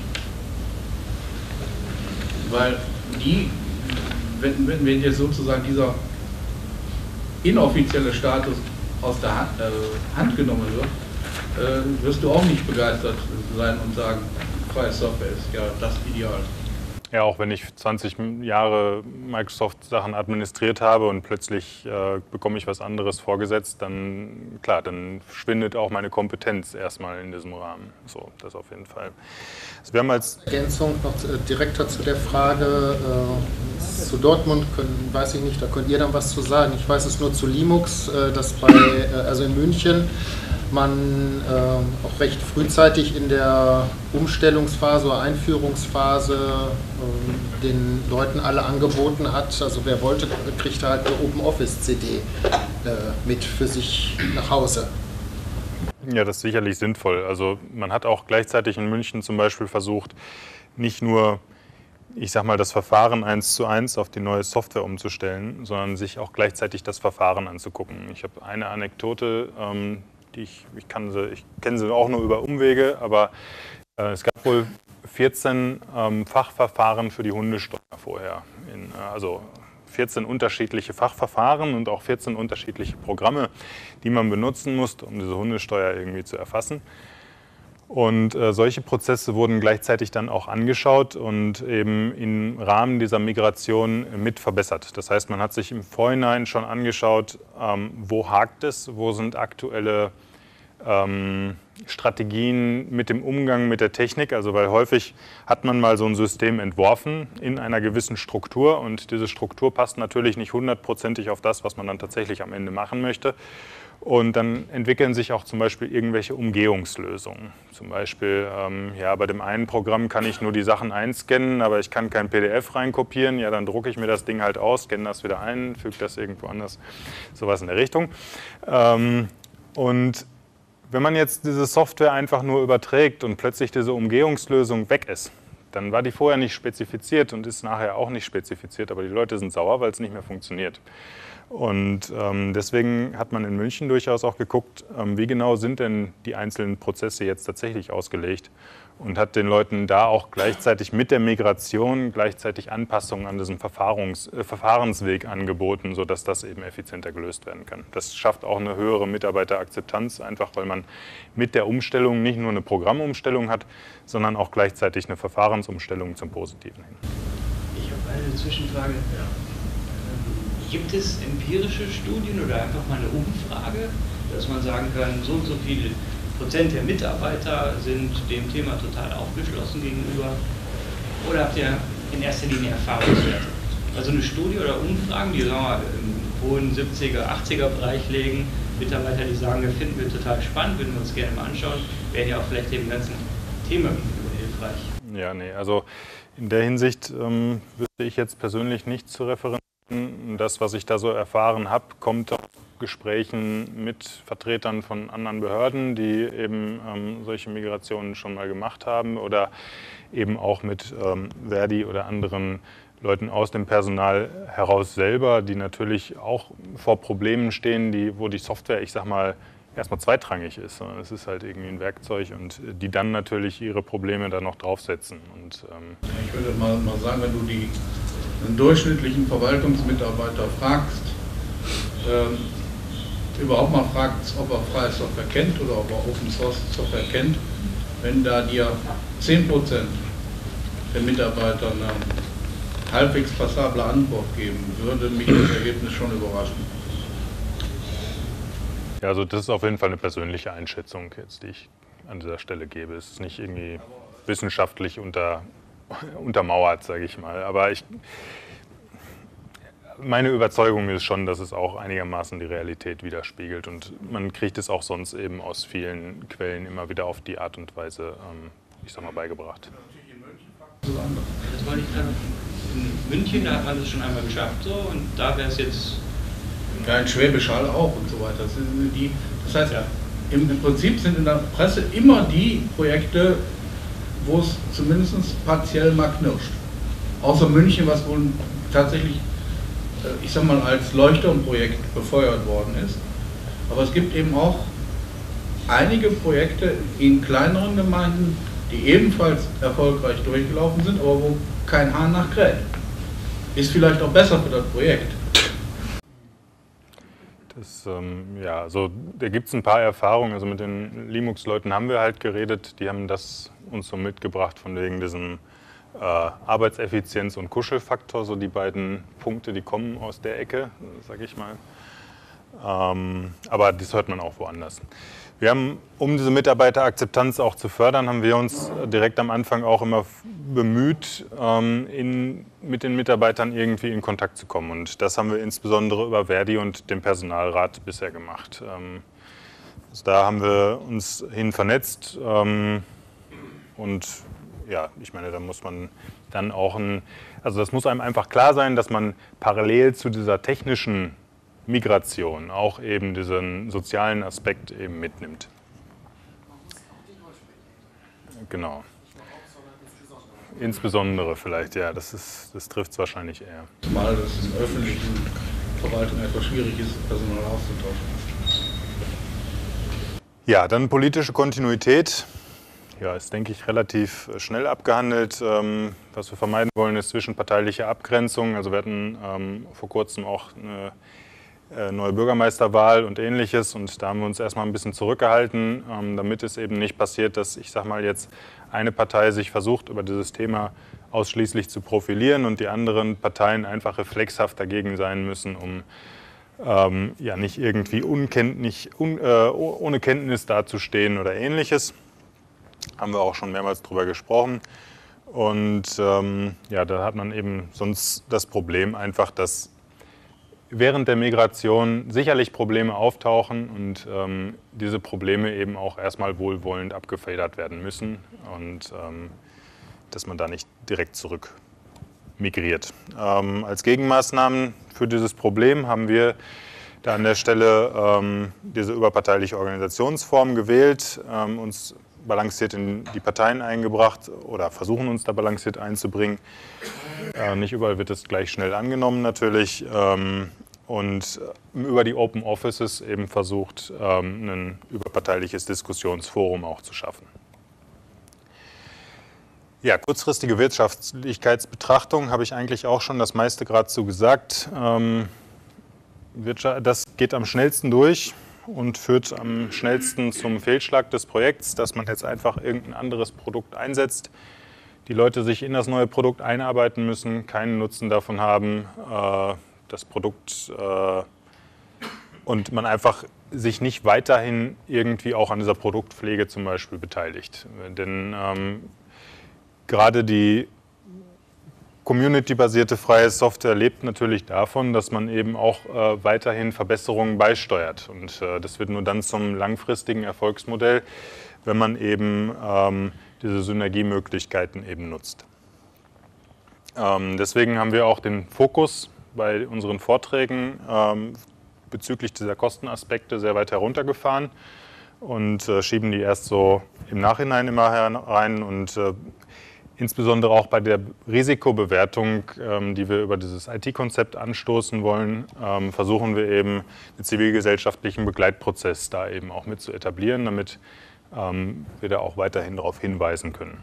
Weil die, wenn, wenn, wenn jetzt sozusagen dieser inoffizielle Status aus der Hand, äh, Hand genommen wird, äh, wirst du auch nicht begeistert sein und sagen, freie Software ist ja das Ideal. Ja, auch wenn ich zwanzig Jahre Microsoft-Sachen administriert habe und plötzlich äh, bekomme ich was anderes vorgesetzt, dann, klar, dann schwindet auch meine Kompetenz erstmal in diesem Rahmen. So, das auf jeden Fall. Also wir haben als Ergänzung noch äh, direkter zu der Frage äh, zu Dortmund, können, weiß ich nicht, da könnt ihr dann was zu sagen. Ich weiß es nur zu Linux, äh, dass bei, äh, also in München, man äh, auch recht frühzeitig in der Umstellungsphase oder Einführungsphase äh, den Leuten alle angeboten hat, also wer wollte, kriegte halt eine OpenOffice-C D äh, mit für sich nach Hause. Ja, das ist sicherlich sinnvoll. Also man hat auch gleichzeitig in München zum Beispiel versucht, nicht nur, ich sag mal, das Verfahren eins zu eins auf die neue Software umzustellen, sondern sich auch gleichzeitig das Verfahren anzugucken. Ich habe eine Anekdote, ähm, die ich, ich, kann sie, ich kenne sie auch nur über Umwege, aber äh, es gab wohl vierzehn ähm, Fachverfahren für die Hundesteuer vorher. In, äh, also vierzehn unterschiedliche Fachverfahren und auch vierzehn unterschiedliche Programme, die man benutzen musste, um diese Hundesteuer irgendwie zu erfassen. Und äh, solche Prozesse wurden gleichzeitig dann auch angeschaut und eben im Rahmen dieser Migration mit verbessert. Das heißt, man hat sich im Vorhinein schon angeschaut, ähm, wo hakt es, wo sind aktuelle ähm, Strategien mit dem Umgang mit der Technik. Also weil häufig hat man mal so ein System entworfen in einer gewissen Struktur und diese Struktur passt natürlich nicht hundertprozentig auf das, was man dann tatsächlich am Ende machen möchte. Und dann entwickeln sich auch zum Beispiel irgendwelche Umgehungslösungen. Zum Beispiel, ähm, ja, bei dem einen Programm kann ich nur die Sachen einscannen, aber ich kann kein P D F reinkopieren. Ja, dann drucke ich mir das Ding halt aus, scanne das wieder ein, füge das irgendwo anders, sowas in der Richtung. Ähm, und wenn man jetzt diese Software einfach nur überträgt und plötzlich diese Umgehungslösung weg ist, dann war die vorher nicht spezifiziert und ist nachher auch nicht spezifiziert, aber die Leute sind sauer, weil es nicht mehr funktioniert. Und ähm, deswegen hat man in München durchaus auch geguckt, ähm, wie genau sind denn die einzelnen Prozesse jetzt tatsächlich ausgelegt und hat den Leuten da auch gleichzeitig mit der Migration gleichzeitig Anpassungen an diesen Verfahrens, äh, Verfahrensweg angeboten, sodass das eben effizienter gelöst werden kann. Das schafft auch eine höhere Mitarbeiterakzeptanz, einfach weil man mit der Umstellung nicht nur eine Programmumstellung hat, sondern auch gleichzeitig eine Verfahrensumstellung zum Positiven hin. Ich habe eine Zwischenfrage. Ja. Gibt es empirische Studien oder einfach mal eine Umfrage, dass man sagen kann, so und so viele Prozent der Mitarbeiter sind dem Thema total aufgeschlossen gegenüber? Oder habt ihr in erster Linie Erfahrungswerte? Also eine Studie oder Umfragen, die sagen wir, im hohen siebziger, achtziger Bereich liegen, Mitarbeiter, die sagen, wir finden wir total spannend, würden wir uns gerne mal anschauen, wären ja auch vielleicht dem ganzen Thema gegenüber hilfreich. Ja, nee, also in der Hinsicht ähm, wüsste ich jetzt persönlich nicht zu referieren. Das, was ich da so erfahren habe, kommt aus Gesprächen mit Vertretern von anderen Behörden, die eben ähm, solche Migrationen schon mal gemacht haben oder eben auch mit ähm, Verdi oder anderen Leuten aus dem Personal heraus selber, die natürlich auch vor Problemen stehen, die, wo die Software, ich sag mal, erstmal zweitrangig ist, sondern es ist halt irgendwie ein Werkzeug und die dann natürlich ihre Probleme da noch draufsetzen. Und, ähm ich würde mal, mal sagen, wenn du die einen durchschnittlichen Verwaltungsmitarbeiter fragst, ähm, überhaupt mal fragst, ob er freie Software kennt oder ob er Open Source Software kennt, wenn da dir zehn Prozent der Mitarbeiter eine halbwegs passable Antwort geben, würde mich das Ergebnis schon überraschen. Ja, also das ist auf jeden Fall eine persönliche Einschätzung, jetzt, die ich an dieser Stelle gebe. Es ist nicht irgendwie wissenschaftlich unter untermauert, sage ich mal. Aber ich, meine Überzeugung ist schon, dass es auch einigermaßen die Realität widerspiegelt. Und man kriegt es auch sonst eben aus vielen Quellen immer wieder auf die Art und Weise, ähm, ich sag mal, beigebracht. Das wollte ich gerade. In München, da hat man das schon einmal geschafft so und da wäre es jetzt. Ja, in Schwäbisch Hall auch und so weiter. Das, sind die, das heißt, ja, im, im Prinzip sind in der Presse immer die Projekte, wo es zumindest partiell mal knirscht. Außer München, was wohl tatsächlich, ich sag mal, als Leuchtturmprojekt befeuert worden ist. Aber es gibt eben auch einige Projekte in kleineren Gemeinden, die ebenfalls erfolgreich durchgelaufen sind, aber wo kein Hahn nachkräht. Ist vielleicht auch besser für das Projekt. Das, ähm, ja, also da gibt es ein paar Erfahrungen. Also mit den Linux-Leuten haben wir halt geredet, die haben das uns so mitgebracht von wegen diesem äh, Arbeitseffizienz und Kuschelfaktor, so die beiden Punkte, die kommen aus der Ecke, sage ich mal. Ähm, aber das hört man auch woanders. Wir haben, um diese Mitarbeiterakzeptanz auch zu fördern, haben wir uns direkt am Anfang auch immer bemüht, ähm, in, mit den Mitarbeitern irgendwie in Kontakt zu kommen. Und das haben wir insbesondere über Verdi und den Personalrat bisher gemacht. Ähm, also da haben wir uns hin vernetzt. Ähm, und ja, ich meine, da muss man dann auch ein, also das muss einem einfach klar sein, dass man parallel zu dieser technischen Migration auch eben diesen sozialen Aspekt eben mitnimmt. Genau. Insbesondere vielleicht, ja, das, ist, das trifft es wahrscheinlich eher. Zumal es in der öffentlichen Verwaltung etwas schwierig ist, Personal auszutauschen. Ja, dann politische Kontinuität. Ja, ist, denke ich, relativ schnell abgehandelt. Ähm, was wir vermeiden wollen, ist zwischenparteiliche Abgrenzung. Also wir hatten ähm, vor kurzem auch eine äh, neue Bürgermeisterwahl und Ähnliches. Und da haben wir uns erstmal ein bisschen zurückgehalten, ähm, damit es eben nicht passiert, dass, ich sag mal, jetzt eine Partei sich versucht, über dieses Thema ausschließlich zu profilieren und die anderen Parteien einfach reflexhaft dagegen sein müssen, um ähm, ja nicht irgendwie unkenntlich, un, äh, ohne Kenntnis dazustehen oder Ähnliches. Haben wir auch schon mehrmals drüber gesprochen. Und ähm, ja, da hat man eben sonst das Problem einfach, dass während der Migration sicherlich Probleme auftauchen und ähm, diese Probleme eben auch erstmal wohlwollend abgefedert werden müssen und ähm, dass man da nicht direkt zurück migriert. Ähm, als Gegenmaßnahmen für dieses Problem haben wir da an der Stelle ähm, diese überparteiliche Organisationsform gewählt, ähm, uns balanciert in die Parteien eingebracht oder versuchen uns da balanciert einzubringen. Äh, nicht überall wird es gleich schnell angenommen natürlich. Ähm, und über die Open Offices eben versucht, ähm, ein überparteiliches Diskussionsforum auch zu schaffen. Ja, kurzfristige Wirtschaftlichkeitsbetrachtung habe ich eigentlich auch schon das meiste gerade zu gesagt. Ähm, das geht am schnellsten durch und führt am schnellsten zum Fehlschlag des Projekts, dass man jetzt einfach irgendein anderes Produkt einsetzt, die Leute sich in das neue Produkt einarbeiten müssen, keinen Nutzen davon haben, äh, das Produkt äh, und man einfach sich nicht weiterhin irgendwie auch an dieser Produktpflege zum Beispiel beteiligt. Denn ähm, gerade die community-basierte freie Software lebt natürlich davon, dass man eben auch äh, weiterhin Verbesserungen beisteuert. Und äh, das wird nur dann zum langfristigen Erfolgsmodell, wenn man eben ähm, diese Synergiemöglichkeiten eben nutzt. Ähm, deswegen haben wir auch den Fokus bei unseren Vorträgen ähm, bezüglich dieser Kostenaspekte sehr weit heruntergefahren und äh, schieben die erst so im Nachhinein immer rein und äh, insbesondere auch bei der Risikobewertung, ähm, die wir über dieses I T-Konzept anstoßen wollen, ähm, versuchen wir eben einen zivilgesellschaftlichen Begleitprozess da eben auch mit zu etablieren, damit ähm, wir da auch weiterhin darauf hinweisen können.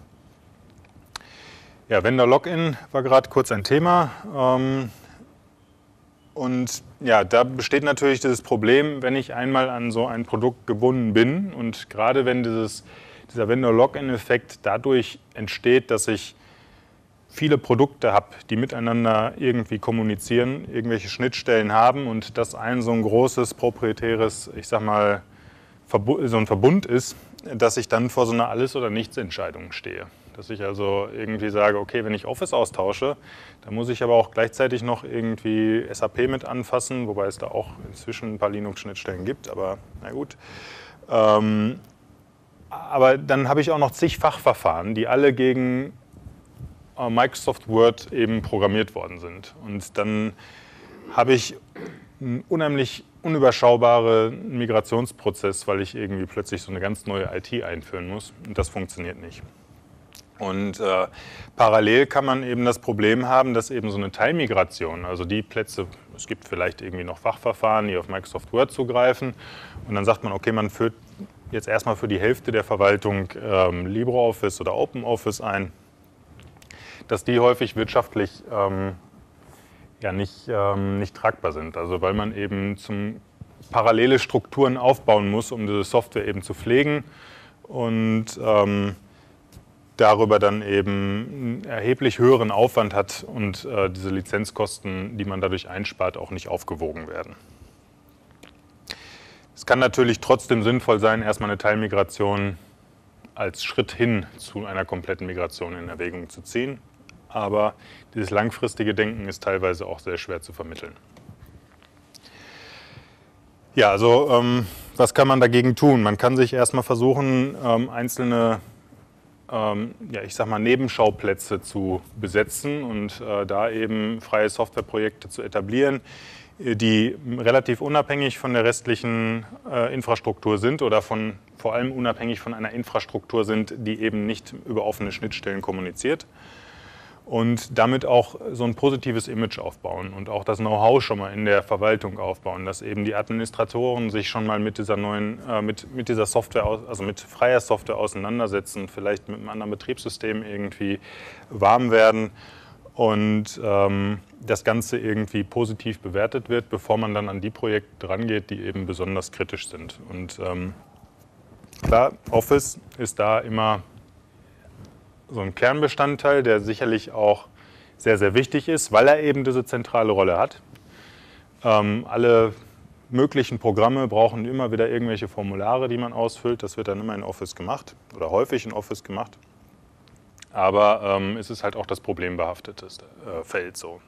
Ja, Vendor Login war gerade kurz ein Thema. Ähm, und ja, da besteht natürlich dieses Problem, wenn ich einmal an so ein Produkt gebunden bin und gerade wenn dieses Dieser Vendor-Login-Effekt dadurch entsteht, dass ich viele Produkte habe, die miteinander irgendwie kommunizieren, irgendwelche Schnittstellen haben und das ein so ein großes, proprietäres, ich sag mal, so ein Verbund ist, dass ich dann vor so einer Alles- oder Nichts-Entscheidung stehe. Dass ich also irgendwie sage, okay, wenn ich Office austausche, dann muss ich aber auch gleichzeitig noch irgendwie S A P mit anfassen, wobei es da auch inzwischen ein paar Linux-Schnittstellen gibt, aber na gut. Ähm, Aber dann habe ich auch noch zig Fachverfahren, die alle gegen Microsoft Word eben programmiert worden sind. Und dann habe ich einen unheimlich unüberschaubaren Migrationsprozess, weil ich irgendwie plötzlich so eine ganz neue I T einführen muss. Und das funktioniert nicht. Und äh, parallel kann man eben das Problem haben, dass eben so eine Teilmigration, also die Plätze, es gibt vielleicht irgendwie noch Fachverfahren, die auf Microsoft Word zugreifen. Und dann sagt man, okay, man führt jetzt erstmal für die Hälfte der Verwaltung ähm, LibreOffice oder OpenOffice ein, dass die häufig wirtschaftlich ähm, ja nicht, ähm, nicht tragbar sind. Also weil man eben zum parallele Strukturen aufbauen muss, um diese Software eben zu pflegen und ähm, darüber dann eben einen erheblich höheren Aufwand hat und äh, diese Lizenzkosten, die man dadurch einspart, auch nicht aufgewogen werden. Es kann natürlich trotzdem sinnvoll sein, erstmal eine Teilmigration als Schritt hin zu einer kompletten Migration in Erwägung zu ziehen. Aber dieses langfristige Denken ist teilweise auch sehr schwer zu vermitteln. Ja, also ähm, was kann man dagegen tun? Man kann sich erstmal versuchen, ähm, einzelne ähm, ja, ich sag mal Nebenschauplätze zu besetzen und äh, da eben freie Softwareprojekte zu etablieren, die relativ unabhängig von der restlichen äh, Infrastruktur sind oder von, vor allem unabhängig von einer Infrastruktur sind, die eben nicht über offene Schnittstellen kommuniziert und damit auch so ein positives Image aufbauen und auch das Know-how schon mal in der Verwaltung aufbauen, dass eben die Administratoren sich schon mal mit dieser neuen, äh, mit, mit dieser Software, also mit freier Software auseinandersetzen, vielleicht mit einem anderen Betriebssystem irgendwie warm werden. und ähm, das Ganze irgendwie positiv bewertet wird, bevor man dann an die Projekte rangeht, die eben besonders kritisch sind. Und ähm, klar, Office ist da immer so ein Kernbestandteil, der sicherlich auch sehr, sehr wichtig ist, weil er eben diese zentrale Rolle hat. Ähm, alle möglichen Programme brauchen immer wieder irgendwelche Formulare, die man ausfüllt. Das wird dann immer in Office gemacht oder häufig in Office gemacht. Aber ähm, es ist halt auch das problembehaftete äh, Feld so.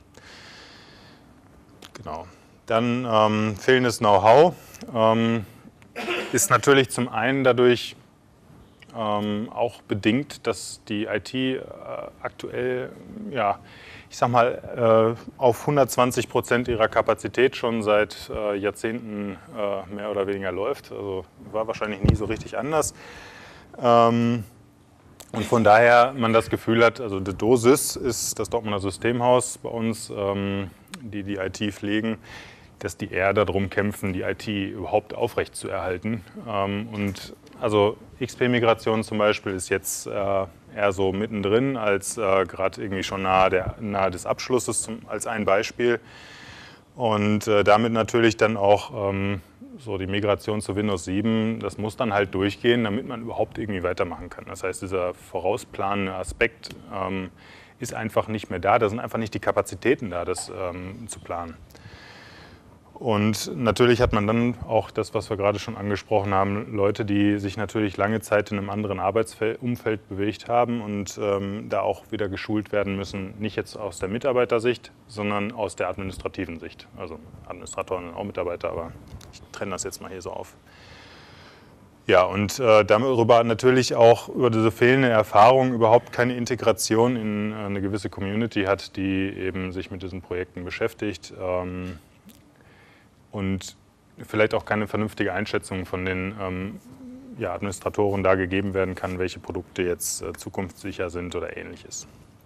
Genau. Dann ähm, fehlendes Know-how ähm, ist natürlich zum einen dadurch ähm, auch bedingt, dass die I T äh, aktuell, ja, ich sag mal, äh, auf hundertzwanzig Prozent ihrer Kapazität schon seit äh, Jahrzehnten äh, mehr oder weniger läuft. Also war wahrscheinlich nie so richtig anders. Ähm, Und von daher man das Gefühl hat, also die Dosis ist das Dortmunder Systemhaus bei uns, ähm, die die I T pflegen, dass die eher darum kämpfen, die I T überhaupt aufrechtzuerhalten. Ähm, und also X P-Migration zum Beispiel ist jetzt äh, eher so mittendrin, als äh, gerade irgendwie schon nahe, der, nahe des Abschlusses zum, als ein Beispiel. Und äh, damit natürlich dann auch ähm, so die Migration zu Windows sieben, das muss dann halt durchgehen, damit man überhaupt irgendwie weitermachen kann. Das heißt, dieser vorausplanende Aspekt ähm, ist einfach nicht mehr da. Da sind einfach nicht die Kapazitäten da, das ähm, zu planen. Und natürlich hat man dann auch das, was wir gerade schon angesprochen haben, Leute, die sich natürlich lange Zeit in einem anderen Arbeitsumfeld bewegt haben und ähm, da auch wieder geschult werden müssen, nicht jetzt aus der Mitarbeitersicht, sondern aus der administrativen Sicht. Also Administratoren sind auch Mitarbeiter, aber ich trenne das jetzt mal hier so auf. Ja, und äh, darüber natürlich auch über diese fehlende Erfahrung überhaupt keine Integration in äh, eine gewisse Community hat, die eben sich mit diesen Projekten beschäftigt. Ähm, und vielleicht auch keine vernünftige Einschätzung von den ähm, ja, Administratoren da gegeben werden kann, welche Produkte jetzt äh, zukunftssicher sind oder ähnliches.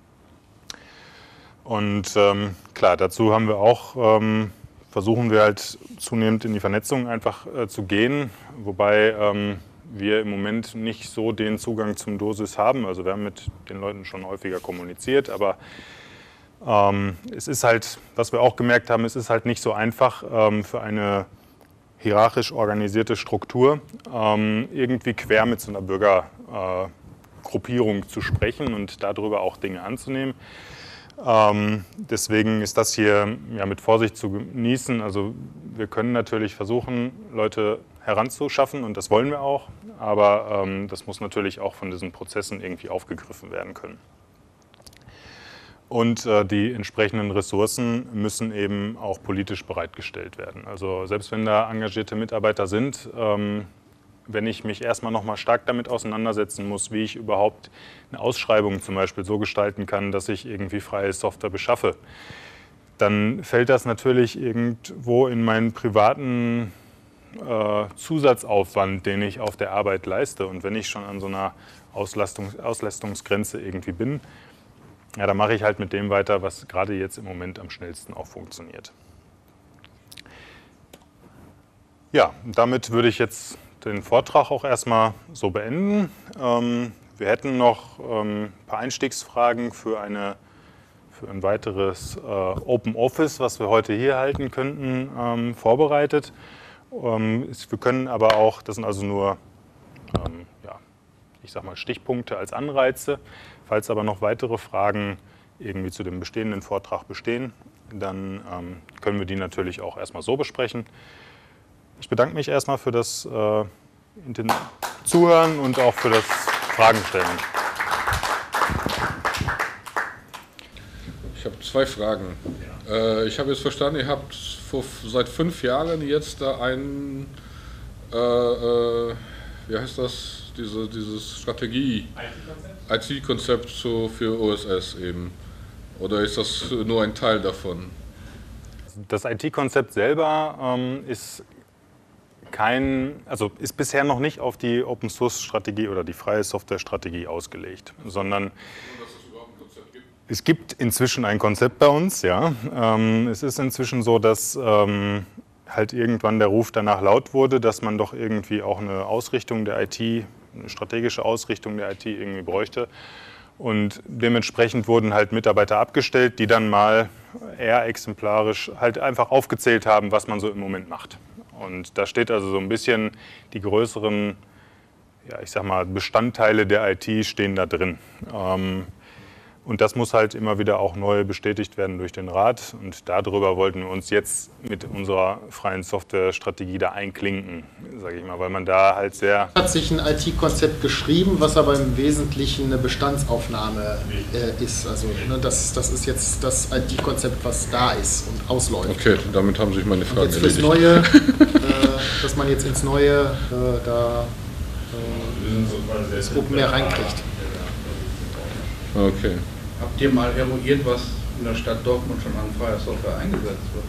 Und ähm, klar, dazu haben wir auch, ähm, versuchen wir halt zunehmend in die Vernetzung einfach äh, zu gehen, wobei ähm, wir im Moment nicht so den Zugang zum Dosis haben. Also wir haben mit den Leuten schon häufiger kommuniziert, aber Ähm, es ist halt, was wir auch gemerkt haben, es ist halt nicht so einfach ähm, für eine hierarchisch organisierte Struktur ähm, irgendwie quer mit so einer Bürgergruppierung äh, zu sprechen und darüber auch Dinge anzunehmen. Ähm, deswegen ist das hier ja, mit Vorsicht zu genießen. Also wir können natürlich versuchen, Leute heranzuschaffen und das wollen wir auch, aber ähm, das muss natürlich auch von diesen Prozessen irgendwie aufgegriffen werden können. Und äh, die entsprechenden Ressourcen müssen eben auch politisch bereitgestellt werden. Also selbst wenn da engagierte Mitarbeiter sind, ähm, wenn ich mich erstmal noch mal stark damit auseinandersetzen muss, wie ich überhaupt eine Ausschreibung zum Beispiel so gestalten kann, dass ich irgendwie freie Software beschaffe, dann fällt das natürlich irgendwo in meinen privaten äh, Zusatzaufwand, den ich auf der Arbeit leiste. Und wenn ich schon an so einer Auslastungs- Auslastungsgrenze irgendwie bin, ja, dann mache ich halt mit dem weiter, was gerade jetzt im Moment am schnellsten auch funktioniert. Ja, damit würde ich jetzt den Vortrag auch erstmal so beenden. Ähm, wir hätten noch ähm, ein paar Einstiegsfragen für, eine, für ein weiteres äh, Open Office, was wir heute hier halten könnten, ähm, vorbereitet. Ähm, wir können aber auch, das sind also nur ähm, ja, ich sag mal Stichpunkte als Anreize. Falls aber noch weitere Fragen irgendwie zu dem bestehenden Vortrag bestehen, dann ähm, können wir die natürlich auch erstmal so besprechen. Ich bedanke mich erstmal für das äh, Zuhören und auch für das Fragen stellen. Ich habe zwei Fragen. Äh, ich habe jetzt verstanden, ihr habt vor, seit fünf Jahren jetzt da ein, äh, äh, wie heißt das, diese dieses Strategie, I T-Konzept so für O S S eben. Oder ist das nur ein Teil davon? Das I T-Konzept selber ähm, ist kein, also ist bisher noch nicht auf die Open-Source-Strategie oder die freie Software-Strategie ausgelegt, sondern Nur, dass es überhaupt ein Konzept gibt. Es gibt inzwischen ein Konzept bei uns, ja. Ähm, es ist inzwischen so, dass ähm, halt irgendwann der Ruf danach laut wurde, dass man doch irgendwie auch eine Ausrichtung der I T, eine strategische Ausrichtung der I T irgendwie bräuchte. Und dementsprechend wurden halt Mitarbeiter abgestellt, die dann mal eher exemplarisch halt einfach aufgezählt haben, was man so im Moment macht. Und da steht also so ein bisschen die größeren, ja, ich sag mal, Bestandteile der I T stehen da drin. Ähm, Und das muss halt immer wieder auch neu bestätigt werden durch den Rat. Und darüber wollten wir uns jetzt mit unserer freien Softwarestrategie da einklinken, sage ich mal, weil man da halt sehr... Hat sich ein I T-Konzept geschrieben, was aber im Wesentlichen eine Bestandsaufnahme äh, ist. Also ne, das, das ist jetzt das I T-Konzept, was da ist und ausläuft. Okay, damit haben sich meine Und Fragen jetzt fürs erledigt. Neue, äh, dass man jetzt ins Neue äh, da äh, das Gruppen mehr reinkriegt. Okay. Habt ihr mal eruiert, was in der Stadt Dortmund schon an freier Software eingesetzt wird?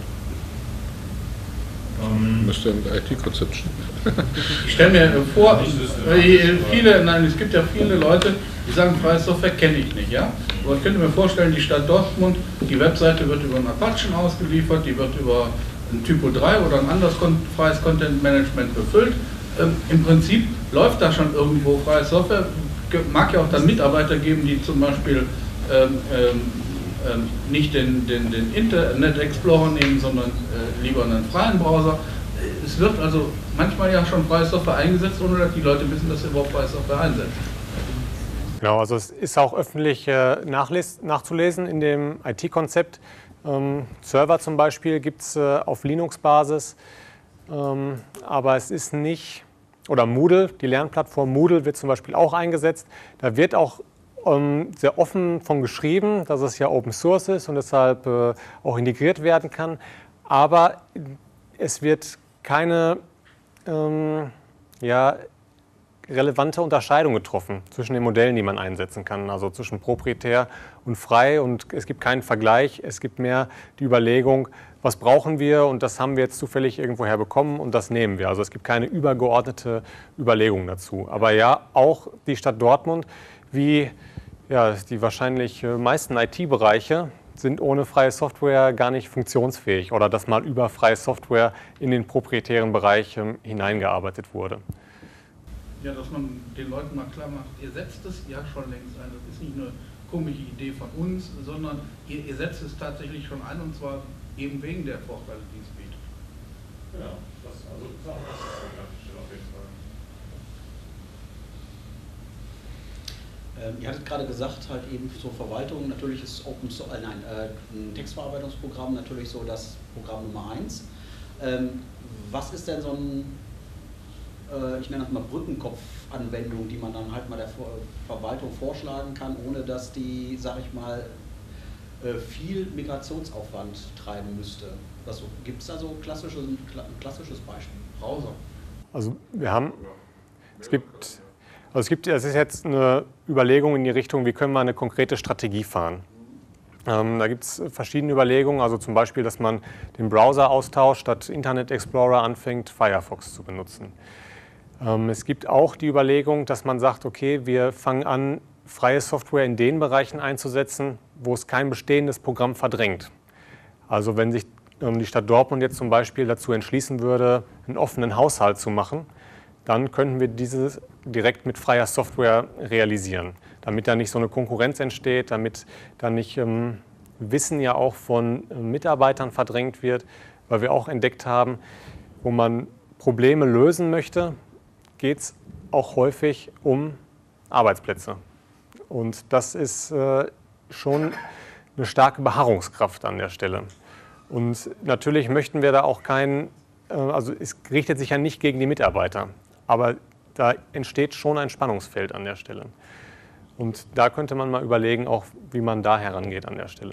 Um, Müsste im I T-Konzept stehen. Ich stelle mir vor, viele, nein, es gibt ja viele Leute, die sagen, freie Software kenne ich nicht, ja? Aber ich könnte mir vorstellen, die Stadt Dortmund, die Webseite wird über einen Apachen ausgeliefert, die wird über ein Typo drei oder ein anderes freies Content Management befüllt. Ähm, Im Prinzip läuft da schon irgendwo freie Software. Mag ja auch dann Mitarbeiter geben, die zum Beispiel Ähm, ähm, nicht den, den, den Internet Explorer nehmen, sondern äh, lieber einen freien Browser. Es wird also manchmal ja schon freie Software eingesetzt, ohne dass die Leute wissen, dass sie überhaupt freie Software einsetzen. Genau, also es ist auch öffentlich äh, nachles- nachzulesen in dem I T-Konzept. Ähm, Server zum Beispiel gibt es äh, auf Linux-Basis, ähm, aber es ist nicht, oder Moodle, die Lernplattform Moodle wird zum Beispiel auch eingesetzt. Da wird auch sehr offen von geschrieben, dass es ja Open Source ist und deshalb äh, auch integriert werden kann. Aber es wird keine ähm, ja, relevante Unterscheidung getroffen zwischen den Modellen, die man einsetzen kann, also zwischen proprietär und frei. Und es gibt keinen Vergleich, es gibt mehr die Überlegung, was brauchen wir und das haben wir jetzt zufällig irgendwoher bekommen und das nehmen wir. Also es gibt keine übergeordnete Überlegung dazu. Aber ja, auch die Stadt Dortmund, wie ja, die wahrscheinlich meisten I T-Bereiche sind ohne freie Software gar nicht funktionsfähig oder dass mal über freie Software in den proprietären Bereich ähm, hineingearbeitet wurde. Ja, dass man den Leuten mal klar macht, ihr setzt es ja schon längst ein. Das ist nicht eine komische Idee von uns, sondern ihr, ihr setzt es tatsächlich schon ein und zwar eben wegen der Vorteile, die es bietet. Ja, das, also, das ist auch das auf jeden Fall. Ähm, ihr hattet gerade gesagt, halt eben zur Verwaltung, natürlich ist Open Source, äh, nein, äh, ein Textverarbeitungsprogramm natürlich so das Programm Nummer eins. Ähm, was ist denn so ein, äh, ich nenne das mal Brückenkopf-Anwendung, die man dann halt mal der Ver Verwaltung vorschlagen kann, ohne dass die, sag ich mal, äh, viel Migrationsaufwand treiben müsste? Gibt es da so klassisches, ein klassisches Beispiel? Browser. Also wir haben, es gibt... Also es gibt, es ist jetzt eine Überlegung in die Richtung, wie können wir eine konkrete Strategie fahren. Ähm, da gibt es verschiedene Überlegungen, also zum Beispiel, dass man den Browser austauscht, statt Internet Explorer anfängt, Firefox zu benutzen. Ähm, es gibt auch die Überlegung, dass man sagt, okay, wir fangen an, freie Software in den Bereichen einzusetzen, wo es kein bestehendes Programm verdrängt. Also wenn sich ähm, die Stadt Dortmund jetzt zum Beispiel dazu entschließen würde, einen offenen Haushalt zu machen, dann könnten wir dieses direkt mit freier Software realisieren, damit da nicht so eine Konkurrenz entsteht, damit da nicht ähm, Wissen ja auch von äh, Mitarbeitern verdrängt wird, weil wir auch entdeckt haben, wo man Probleme lösen möchte, geht es auch häufig um Arbeitsplätze. Und das ist äh, schon eine starke Beharrungskraft an der Stelle. Und natürlich möchten wir da auch keinen, äh, also es richtet sich ja nicht gegen die Mitarbeiter, aber da entsteht schon ein Spannungsfeld an der Stelle. Und da könnte man mal überlegen, auch wie man da herangeht an der Stelle.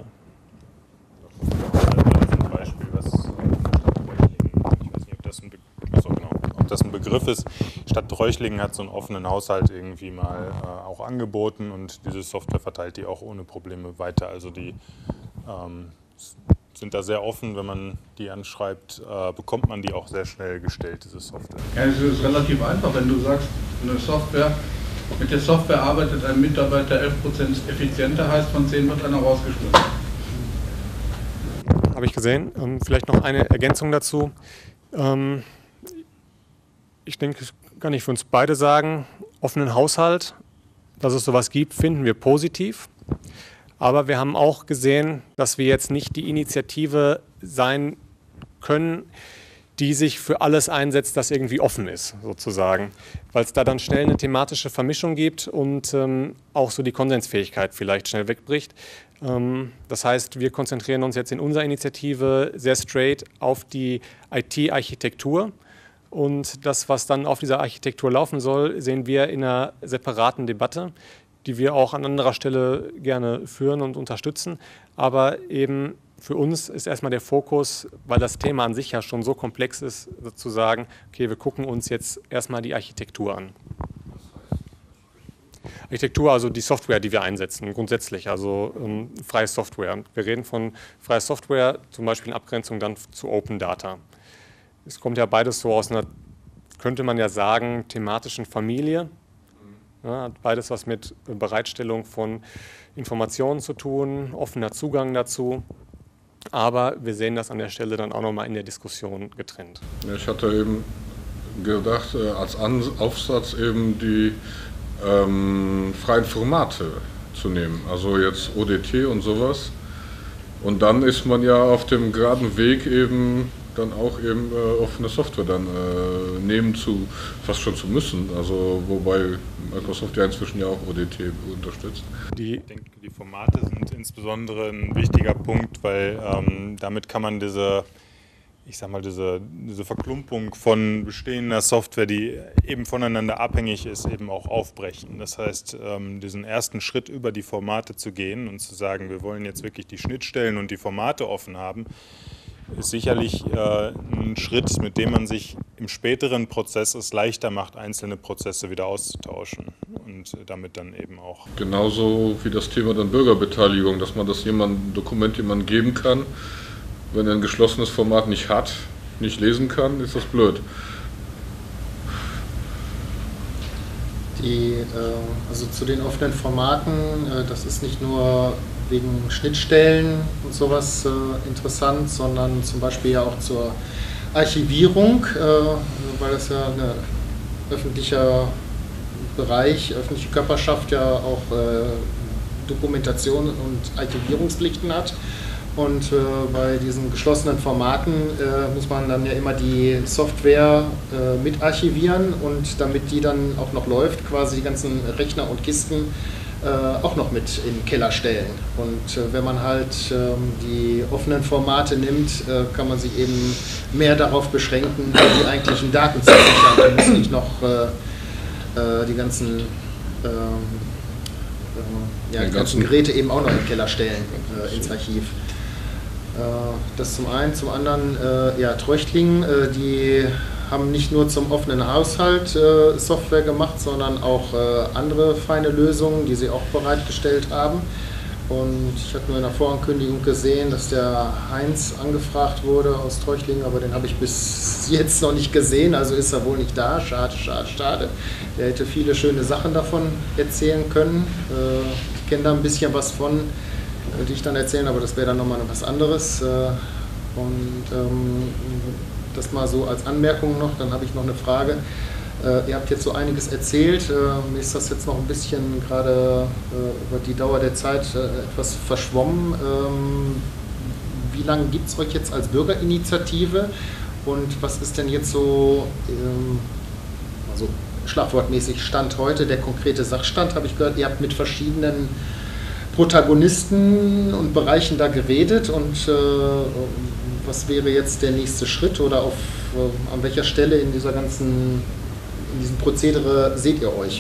Ein Beispiel, was Stadt Reuchlingen, ich weiß nicht, ob das, ein Be Achso, genau, ob das ein Begriff ist. Stadt Reuchlingen hat so einen offenen Haushalt irgendwie mal äh, auch angeboten und diese Software verteilt die auch ohne Probleme weiter. Also die ähm, sind da sehr offen, wenn man die anschreibt, äh, bekommt man die auch sehr schnell gestellt, diese Software. Ja, es ist relativ einfach, wenn du sagst, eine Software, mit der Software arbeitet ein Mitarbeiter elf Prozent effizienter, heißt von zehn wird einer rausgeschmissen. Habe ich gesehen. Ähm, vielleicht noch eine Ergänzung dazu. Ähm, ich denke, das kann ich für uns beide sagen, offenen Haushalt, dass es sowas gibt, finden wir positiv. Aber wir haben auch gesehen, dass wir jetzt nicht die Initiative sein können, die sich für alles einsetzt, das irgendwie offen ist, sozusagen. Weil es da dann schnell eine thematische Vermischung gibt und ähm, auch so die Konsensfähigkeit vielleicht schnell wegbricht. Ähm, das heißt, wir konzentrieren uns jetzt in unserer Initiative sehr straight auf die I T-Architektur. Und das, was dann auf dieser Architektur laufen soll, sehen wir in einer separaten Debatte, die wir auch an anderer Stelle gerne führen und unterstützen. Aber eben für uns ist erstmal der Fokus, weil das Thema an sich ja schon so komplex ist, zu sagen, okay, wir gucken uns jetzt erstmal die Architektur an. Architektur, also die Software, die wir einsetzen, grundsätzlich, also ähm, freie Software. Wir reden von freier Software, zum Beispiel in Abgrenzung dann zu Open Data. Es kommt ja beides so aus einer, könnte man ja sagen, thematischen Familie. Ja, hat beides was mit Bereitstellung von Informationen zu tun, offener Zugang dazu. Aber wir sehen das an der Stelle dann auch nochmal in der Diskussion getrennt. Ich hatte eben gedacht, als Aufsatz eben die ähm, freien Formate zu nehmen, also jetzt O D T und sowas. Und dann ist man ja auf dem geraden Weg eben dann auch eben äh, offene Software dann äh, nehmen zu, fast schon zu müssen, also wobei Microsoft ja inzwischen ja auch O D T unterstützt. Die, ich denke, die Formate sind insbesondere ein wichtiger Punkt, weil ähm, damit kann man diese, ich sag mal, diese, diese Verklumpung von bestehender Software, die eben voneinander abhängig ist, eben auch aufbrechen. Das heißt, ähm, diesen ersten Schritt über die Formate zu gehen und zu sagen, wir wollen jetzt wirklich die Schnittstellen und die Formate offen haben, ist sicherlich äh, ein Schritt, mit dem man sich im späteren Prozess es leichter macht, einzelne Prozesse wieder auszutauschen und damit dann eben auch. Genauso wie das Thema dann Bürgerbeteiligung, dass man das jemandem Dokument jemandem geben kann, wenn er ein geschlossenes Format nicht hat, nicht lesen kann, ist das blöd. Die, äh, also zu den offenen Formaten, äh, das ist nicht nur wegen Schnittstellen und sowas äh, interessant, sondern zum Beispiel ja auch zur Archivierung, äh, weil das ja ein öffentlicher Bereich, öffentliche Körperschaft ja auch äh, Dokumentation und Archivierungspflichten hat. Und äh, bei diesen geschlossenen Formaten äh, muss man dann ja immer die Software äh, mit archivieren und damit die dann auch noch läuft, quasi die ganzen Rechner und Kisten äh, auch noch mit in den Keller stellen. Und äh, wenn man halt äh, die offenen Formate nimmt, äh, kann man sich eben mehr darauf beschränken, die eigentlichen Daten zu sichern. Man muss nicht noch äh, äh, die ganzen, äh, äh, ja, die ganzen Geräte eben auch noch in den Keller stellen, äh, ins Archiv. Das zum einen, zum anderen, äh, ja, Treuchtlingen, äh, die haben nicht nur zum offenen Haushalt äh, Software gemacht, sondern auch äh, andere feine Lösungen, die sie auch bereitgestellt haben. Und ich habe nur in der Vorankündigung gesehen, dass der Heinz angefragt wurde aus Treuchtlingen, aber den habe ich bis jetzt noch nicht gesehen, also ist er wohl nicht da. Schade, schade, schade. Der hätte viele schöne Sachen davon erzählen können. Äh, ich kenne da ein bisschen was von, die ich dann erzählen, aber das wäre dann nochmal was anderes. Und ähm, das mal so als Anmerkung noch, dann habe ich noch eine Frage. Äh, ihr habt jetzt so einiges erzählt, äh, mir ist das jetzt noch ein bisschen gerade äh, über die Dauer der Zeit äh, etwas verschwommen. Ähm, wie lange gibt es euch jetzt als Bürgerinitiative und was ist denn jetzt so, ähm, also schlagwortmäßig Stand heute, der konkrete Sachstand, habe ich gehört, ihr habt mit verschiedenen Protagonisten und Bereichen da geredet und äh, was wäre jetzt der nächste Schritt oder auf, äh, an welcher Stelle in dieser ganzen, in diesem Prozedere seht ihr euch?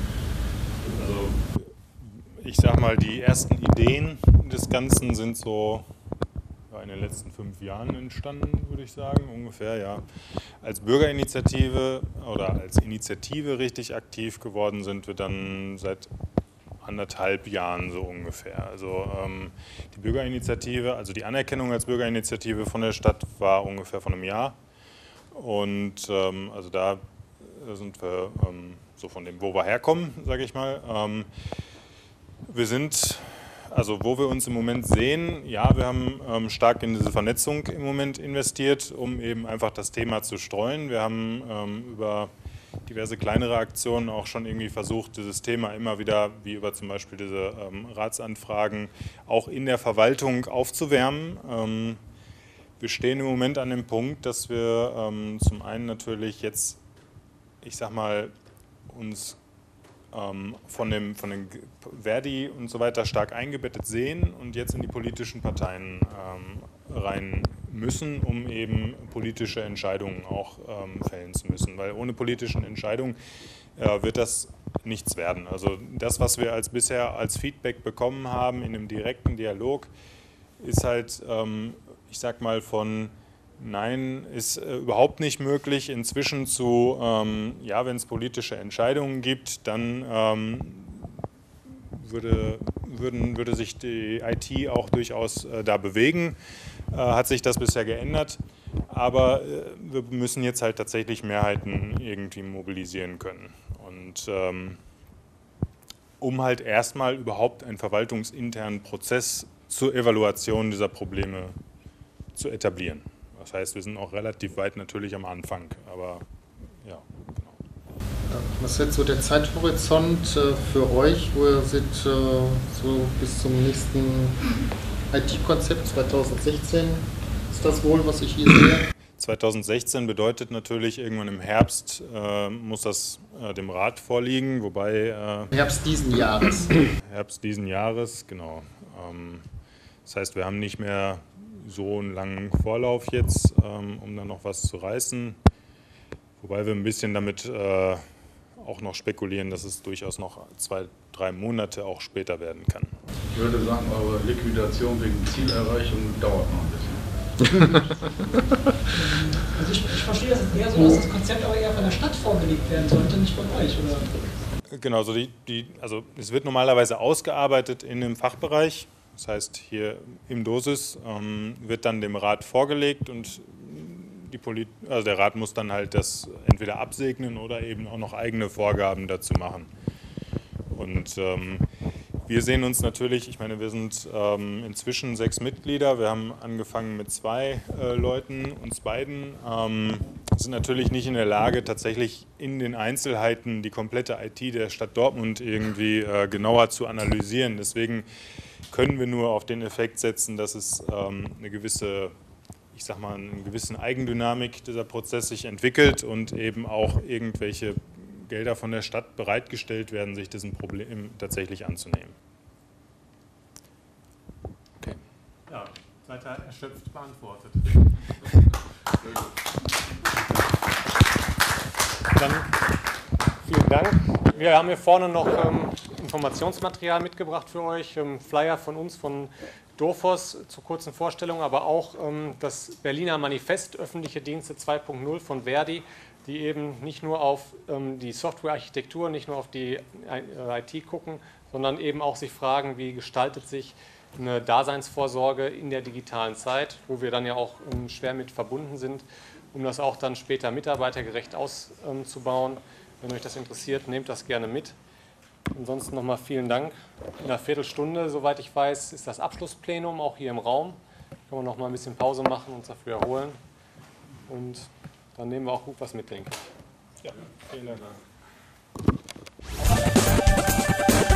Also ich sag mal, die ersten Ideen des Ganzen sind so ja, in den letzten fünf Jahren entstanden, würde ich sagen, ungefähr, ja. Als Bürgerinitiative oder als Initiative richtig aktiv geworden sind wir dann seit anderthalb Jahren so ungefähr. Also ähm, die Bürgerinitiative, also die Anerkennung als Bürgerinitiative von der Stadt war ungefähr von einem Jahr. Und ähm, also da sind wir ähm, so von dem, wo wir herkommen, sage ich mal. Ähm, wir sind, also wo wir uns im Moment sehen, ja, wir haben ähm, stark in diese Vernetzung im Moment investiert, um eben einfach das Thema zu streuen. Wir haben ähm, über diverse kleinere Aktionen auch schon irgendwie versucht, dieses Thema immer wieder, wie über zum Beispiel diese ähm, Ratsanfragen, auch in der Verwaltung aufzuwärmen. Ähm, wir stehen im Moment an dem Punkt, dass wir ähm, zum einen natürlich jetzt, ich sag mal, uns ähm, von dem von den Verdi und so weiter stark eingebettet sehen und jetzt in die politischen Parteien ähm, rein müssen, um eben politische Entscheidungen auch ähm, fällen zu müssen. Weil ohne politischen Entscheidungen äh, wird das nichts werden. Also das, was wir als bisher als Feedback bekommen haben in einem direkten Dialog, ist halt, ähm, ich sag mal, von Nein, ist äh, überhaupt nicht möglich, inzwischen zu, ähm, ja, wenn es politische Entscheidungen gibt, dann ähm, würde, würden, würde sich die I T auch durchaus äh, da bewegen. Äh, hat sich das bisher geändert, aber äh, wir müssen jetzt halt tatsächlich Mehrheiten irgendwie mobilisieren können. Und ähm, um halt erstmal überhaupt einen verwaltungsinternen Prozess zur Evaluation dieser Probleme zu etablieren. Das heißt, wir sind auch relativ weit natürlich am Anfang, aber ja, genau. Was ist jetzt so der Zeithorizont für euch, wo ihr seht, so bis zum nächsten I T-Konzept zweitausendsechzehn? Ist das wohl, was ich hier sehe? zweitausendsechzehn bedeutet natürlich, irgendwann im Herbst äh, muss das äh, dem Rat vorliegen, wobei... Äh, Herbst diesen Jahres. Herbst diesen Jahres, genau. Ähm, das heißt, wir haben nicht mehr so einen langen Vorlauf jetzt, ähm, um dann noch was zu reißen. Wobei wir ein bisschen damit äh, auch noch spekulieren, dass es durchaus noch zwei, drei Monate auch später werden kann. Ich würde sagen, eure Liquidation wegen Zielerreichung dauert noch ein bisschen. Also ich, ich verstehe das eher so, dass das Konzept aber eher von der Stadt vorgelegt werden sollte, nicht von euch, oder? Genau, so die, die, also es wird normalerweise ausgearbeitet in dem Fachbereich. Das heißt, hier im Dosis ähm, wird dann dem Rat vorgelegt und die Polit also der Rat muss dann halt das entweder absegnen oder eben auch noch eigene Vorgaben dazu machen. Und ähm, wir sehen uns natürlich, ich meine, wir sind ähm, inzwischen sechs Mitglieder, wir haben angefangen mit zwei äh, Leuten, uns beiden, ähm, sind natürlich nicht in der Lage, tatsächlich in den Einzelheiten die komplette I T der Stadt Dortmund irgendwie äh, genauer zu analysieren. Deswegen können wir nur auf den Effekt setzen, dass es ähm, eine gewisse, ich sag mal, eine gewisse Eigendynamik dieser Prozess sich entwickelt und eben auch irgendwelche Gelder von der Stadt bereitgestellt werden, sich diesem Problem tatsächlich anzunehmen. Okay. Ja, seid ihr erschöpft beantwortet. Dann vielen Dank. Wir haben hier vorne noch ähm, Informationsmaterial mitgebracht für euch, ähm, Flyer von uns, von Dophos zur kurzen Vorstellung, aber auch ähm, das Berliner Manifest Öffentliche Dienste zwei Punkt null von Verdi, die eben nicht nur auf ähm, die Softwarearchitektur, nicht nur auf die I T gucken, sondern eben auch sich fragen, wie gestaltet sich eine Daseinsvorsorge in der digitalen Zeit, wo wir dann ja auch ähm, schwer mit verbunden sind, um das auch dann später mitarbeitergerecht auszubauen. Wenn euch das interessiert, nehmt das gerne mit. Ansonsten nochmal vielen Dank. In einer Viertelstunde, soweit ich weiß, ist das Abschlussplenum auch hier im Raum. Können wir noch mal ein bisschen Pause machen und uns dafür erholen. Und dann nehmen wir auch gut was mit, denke ich. Ja, vielen Dank.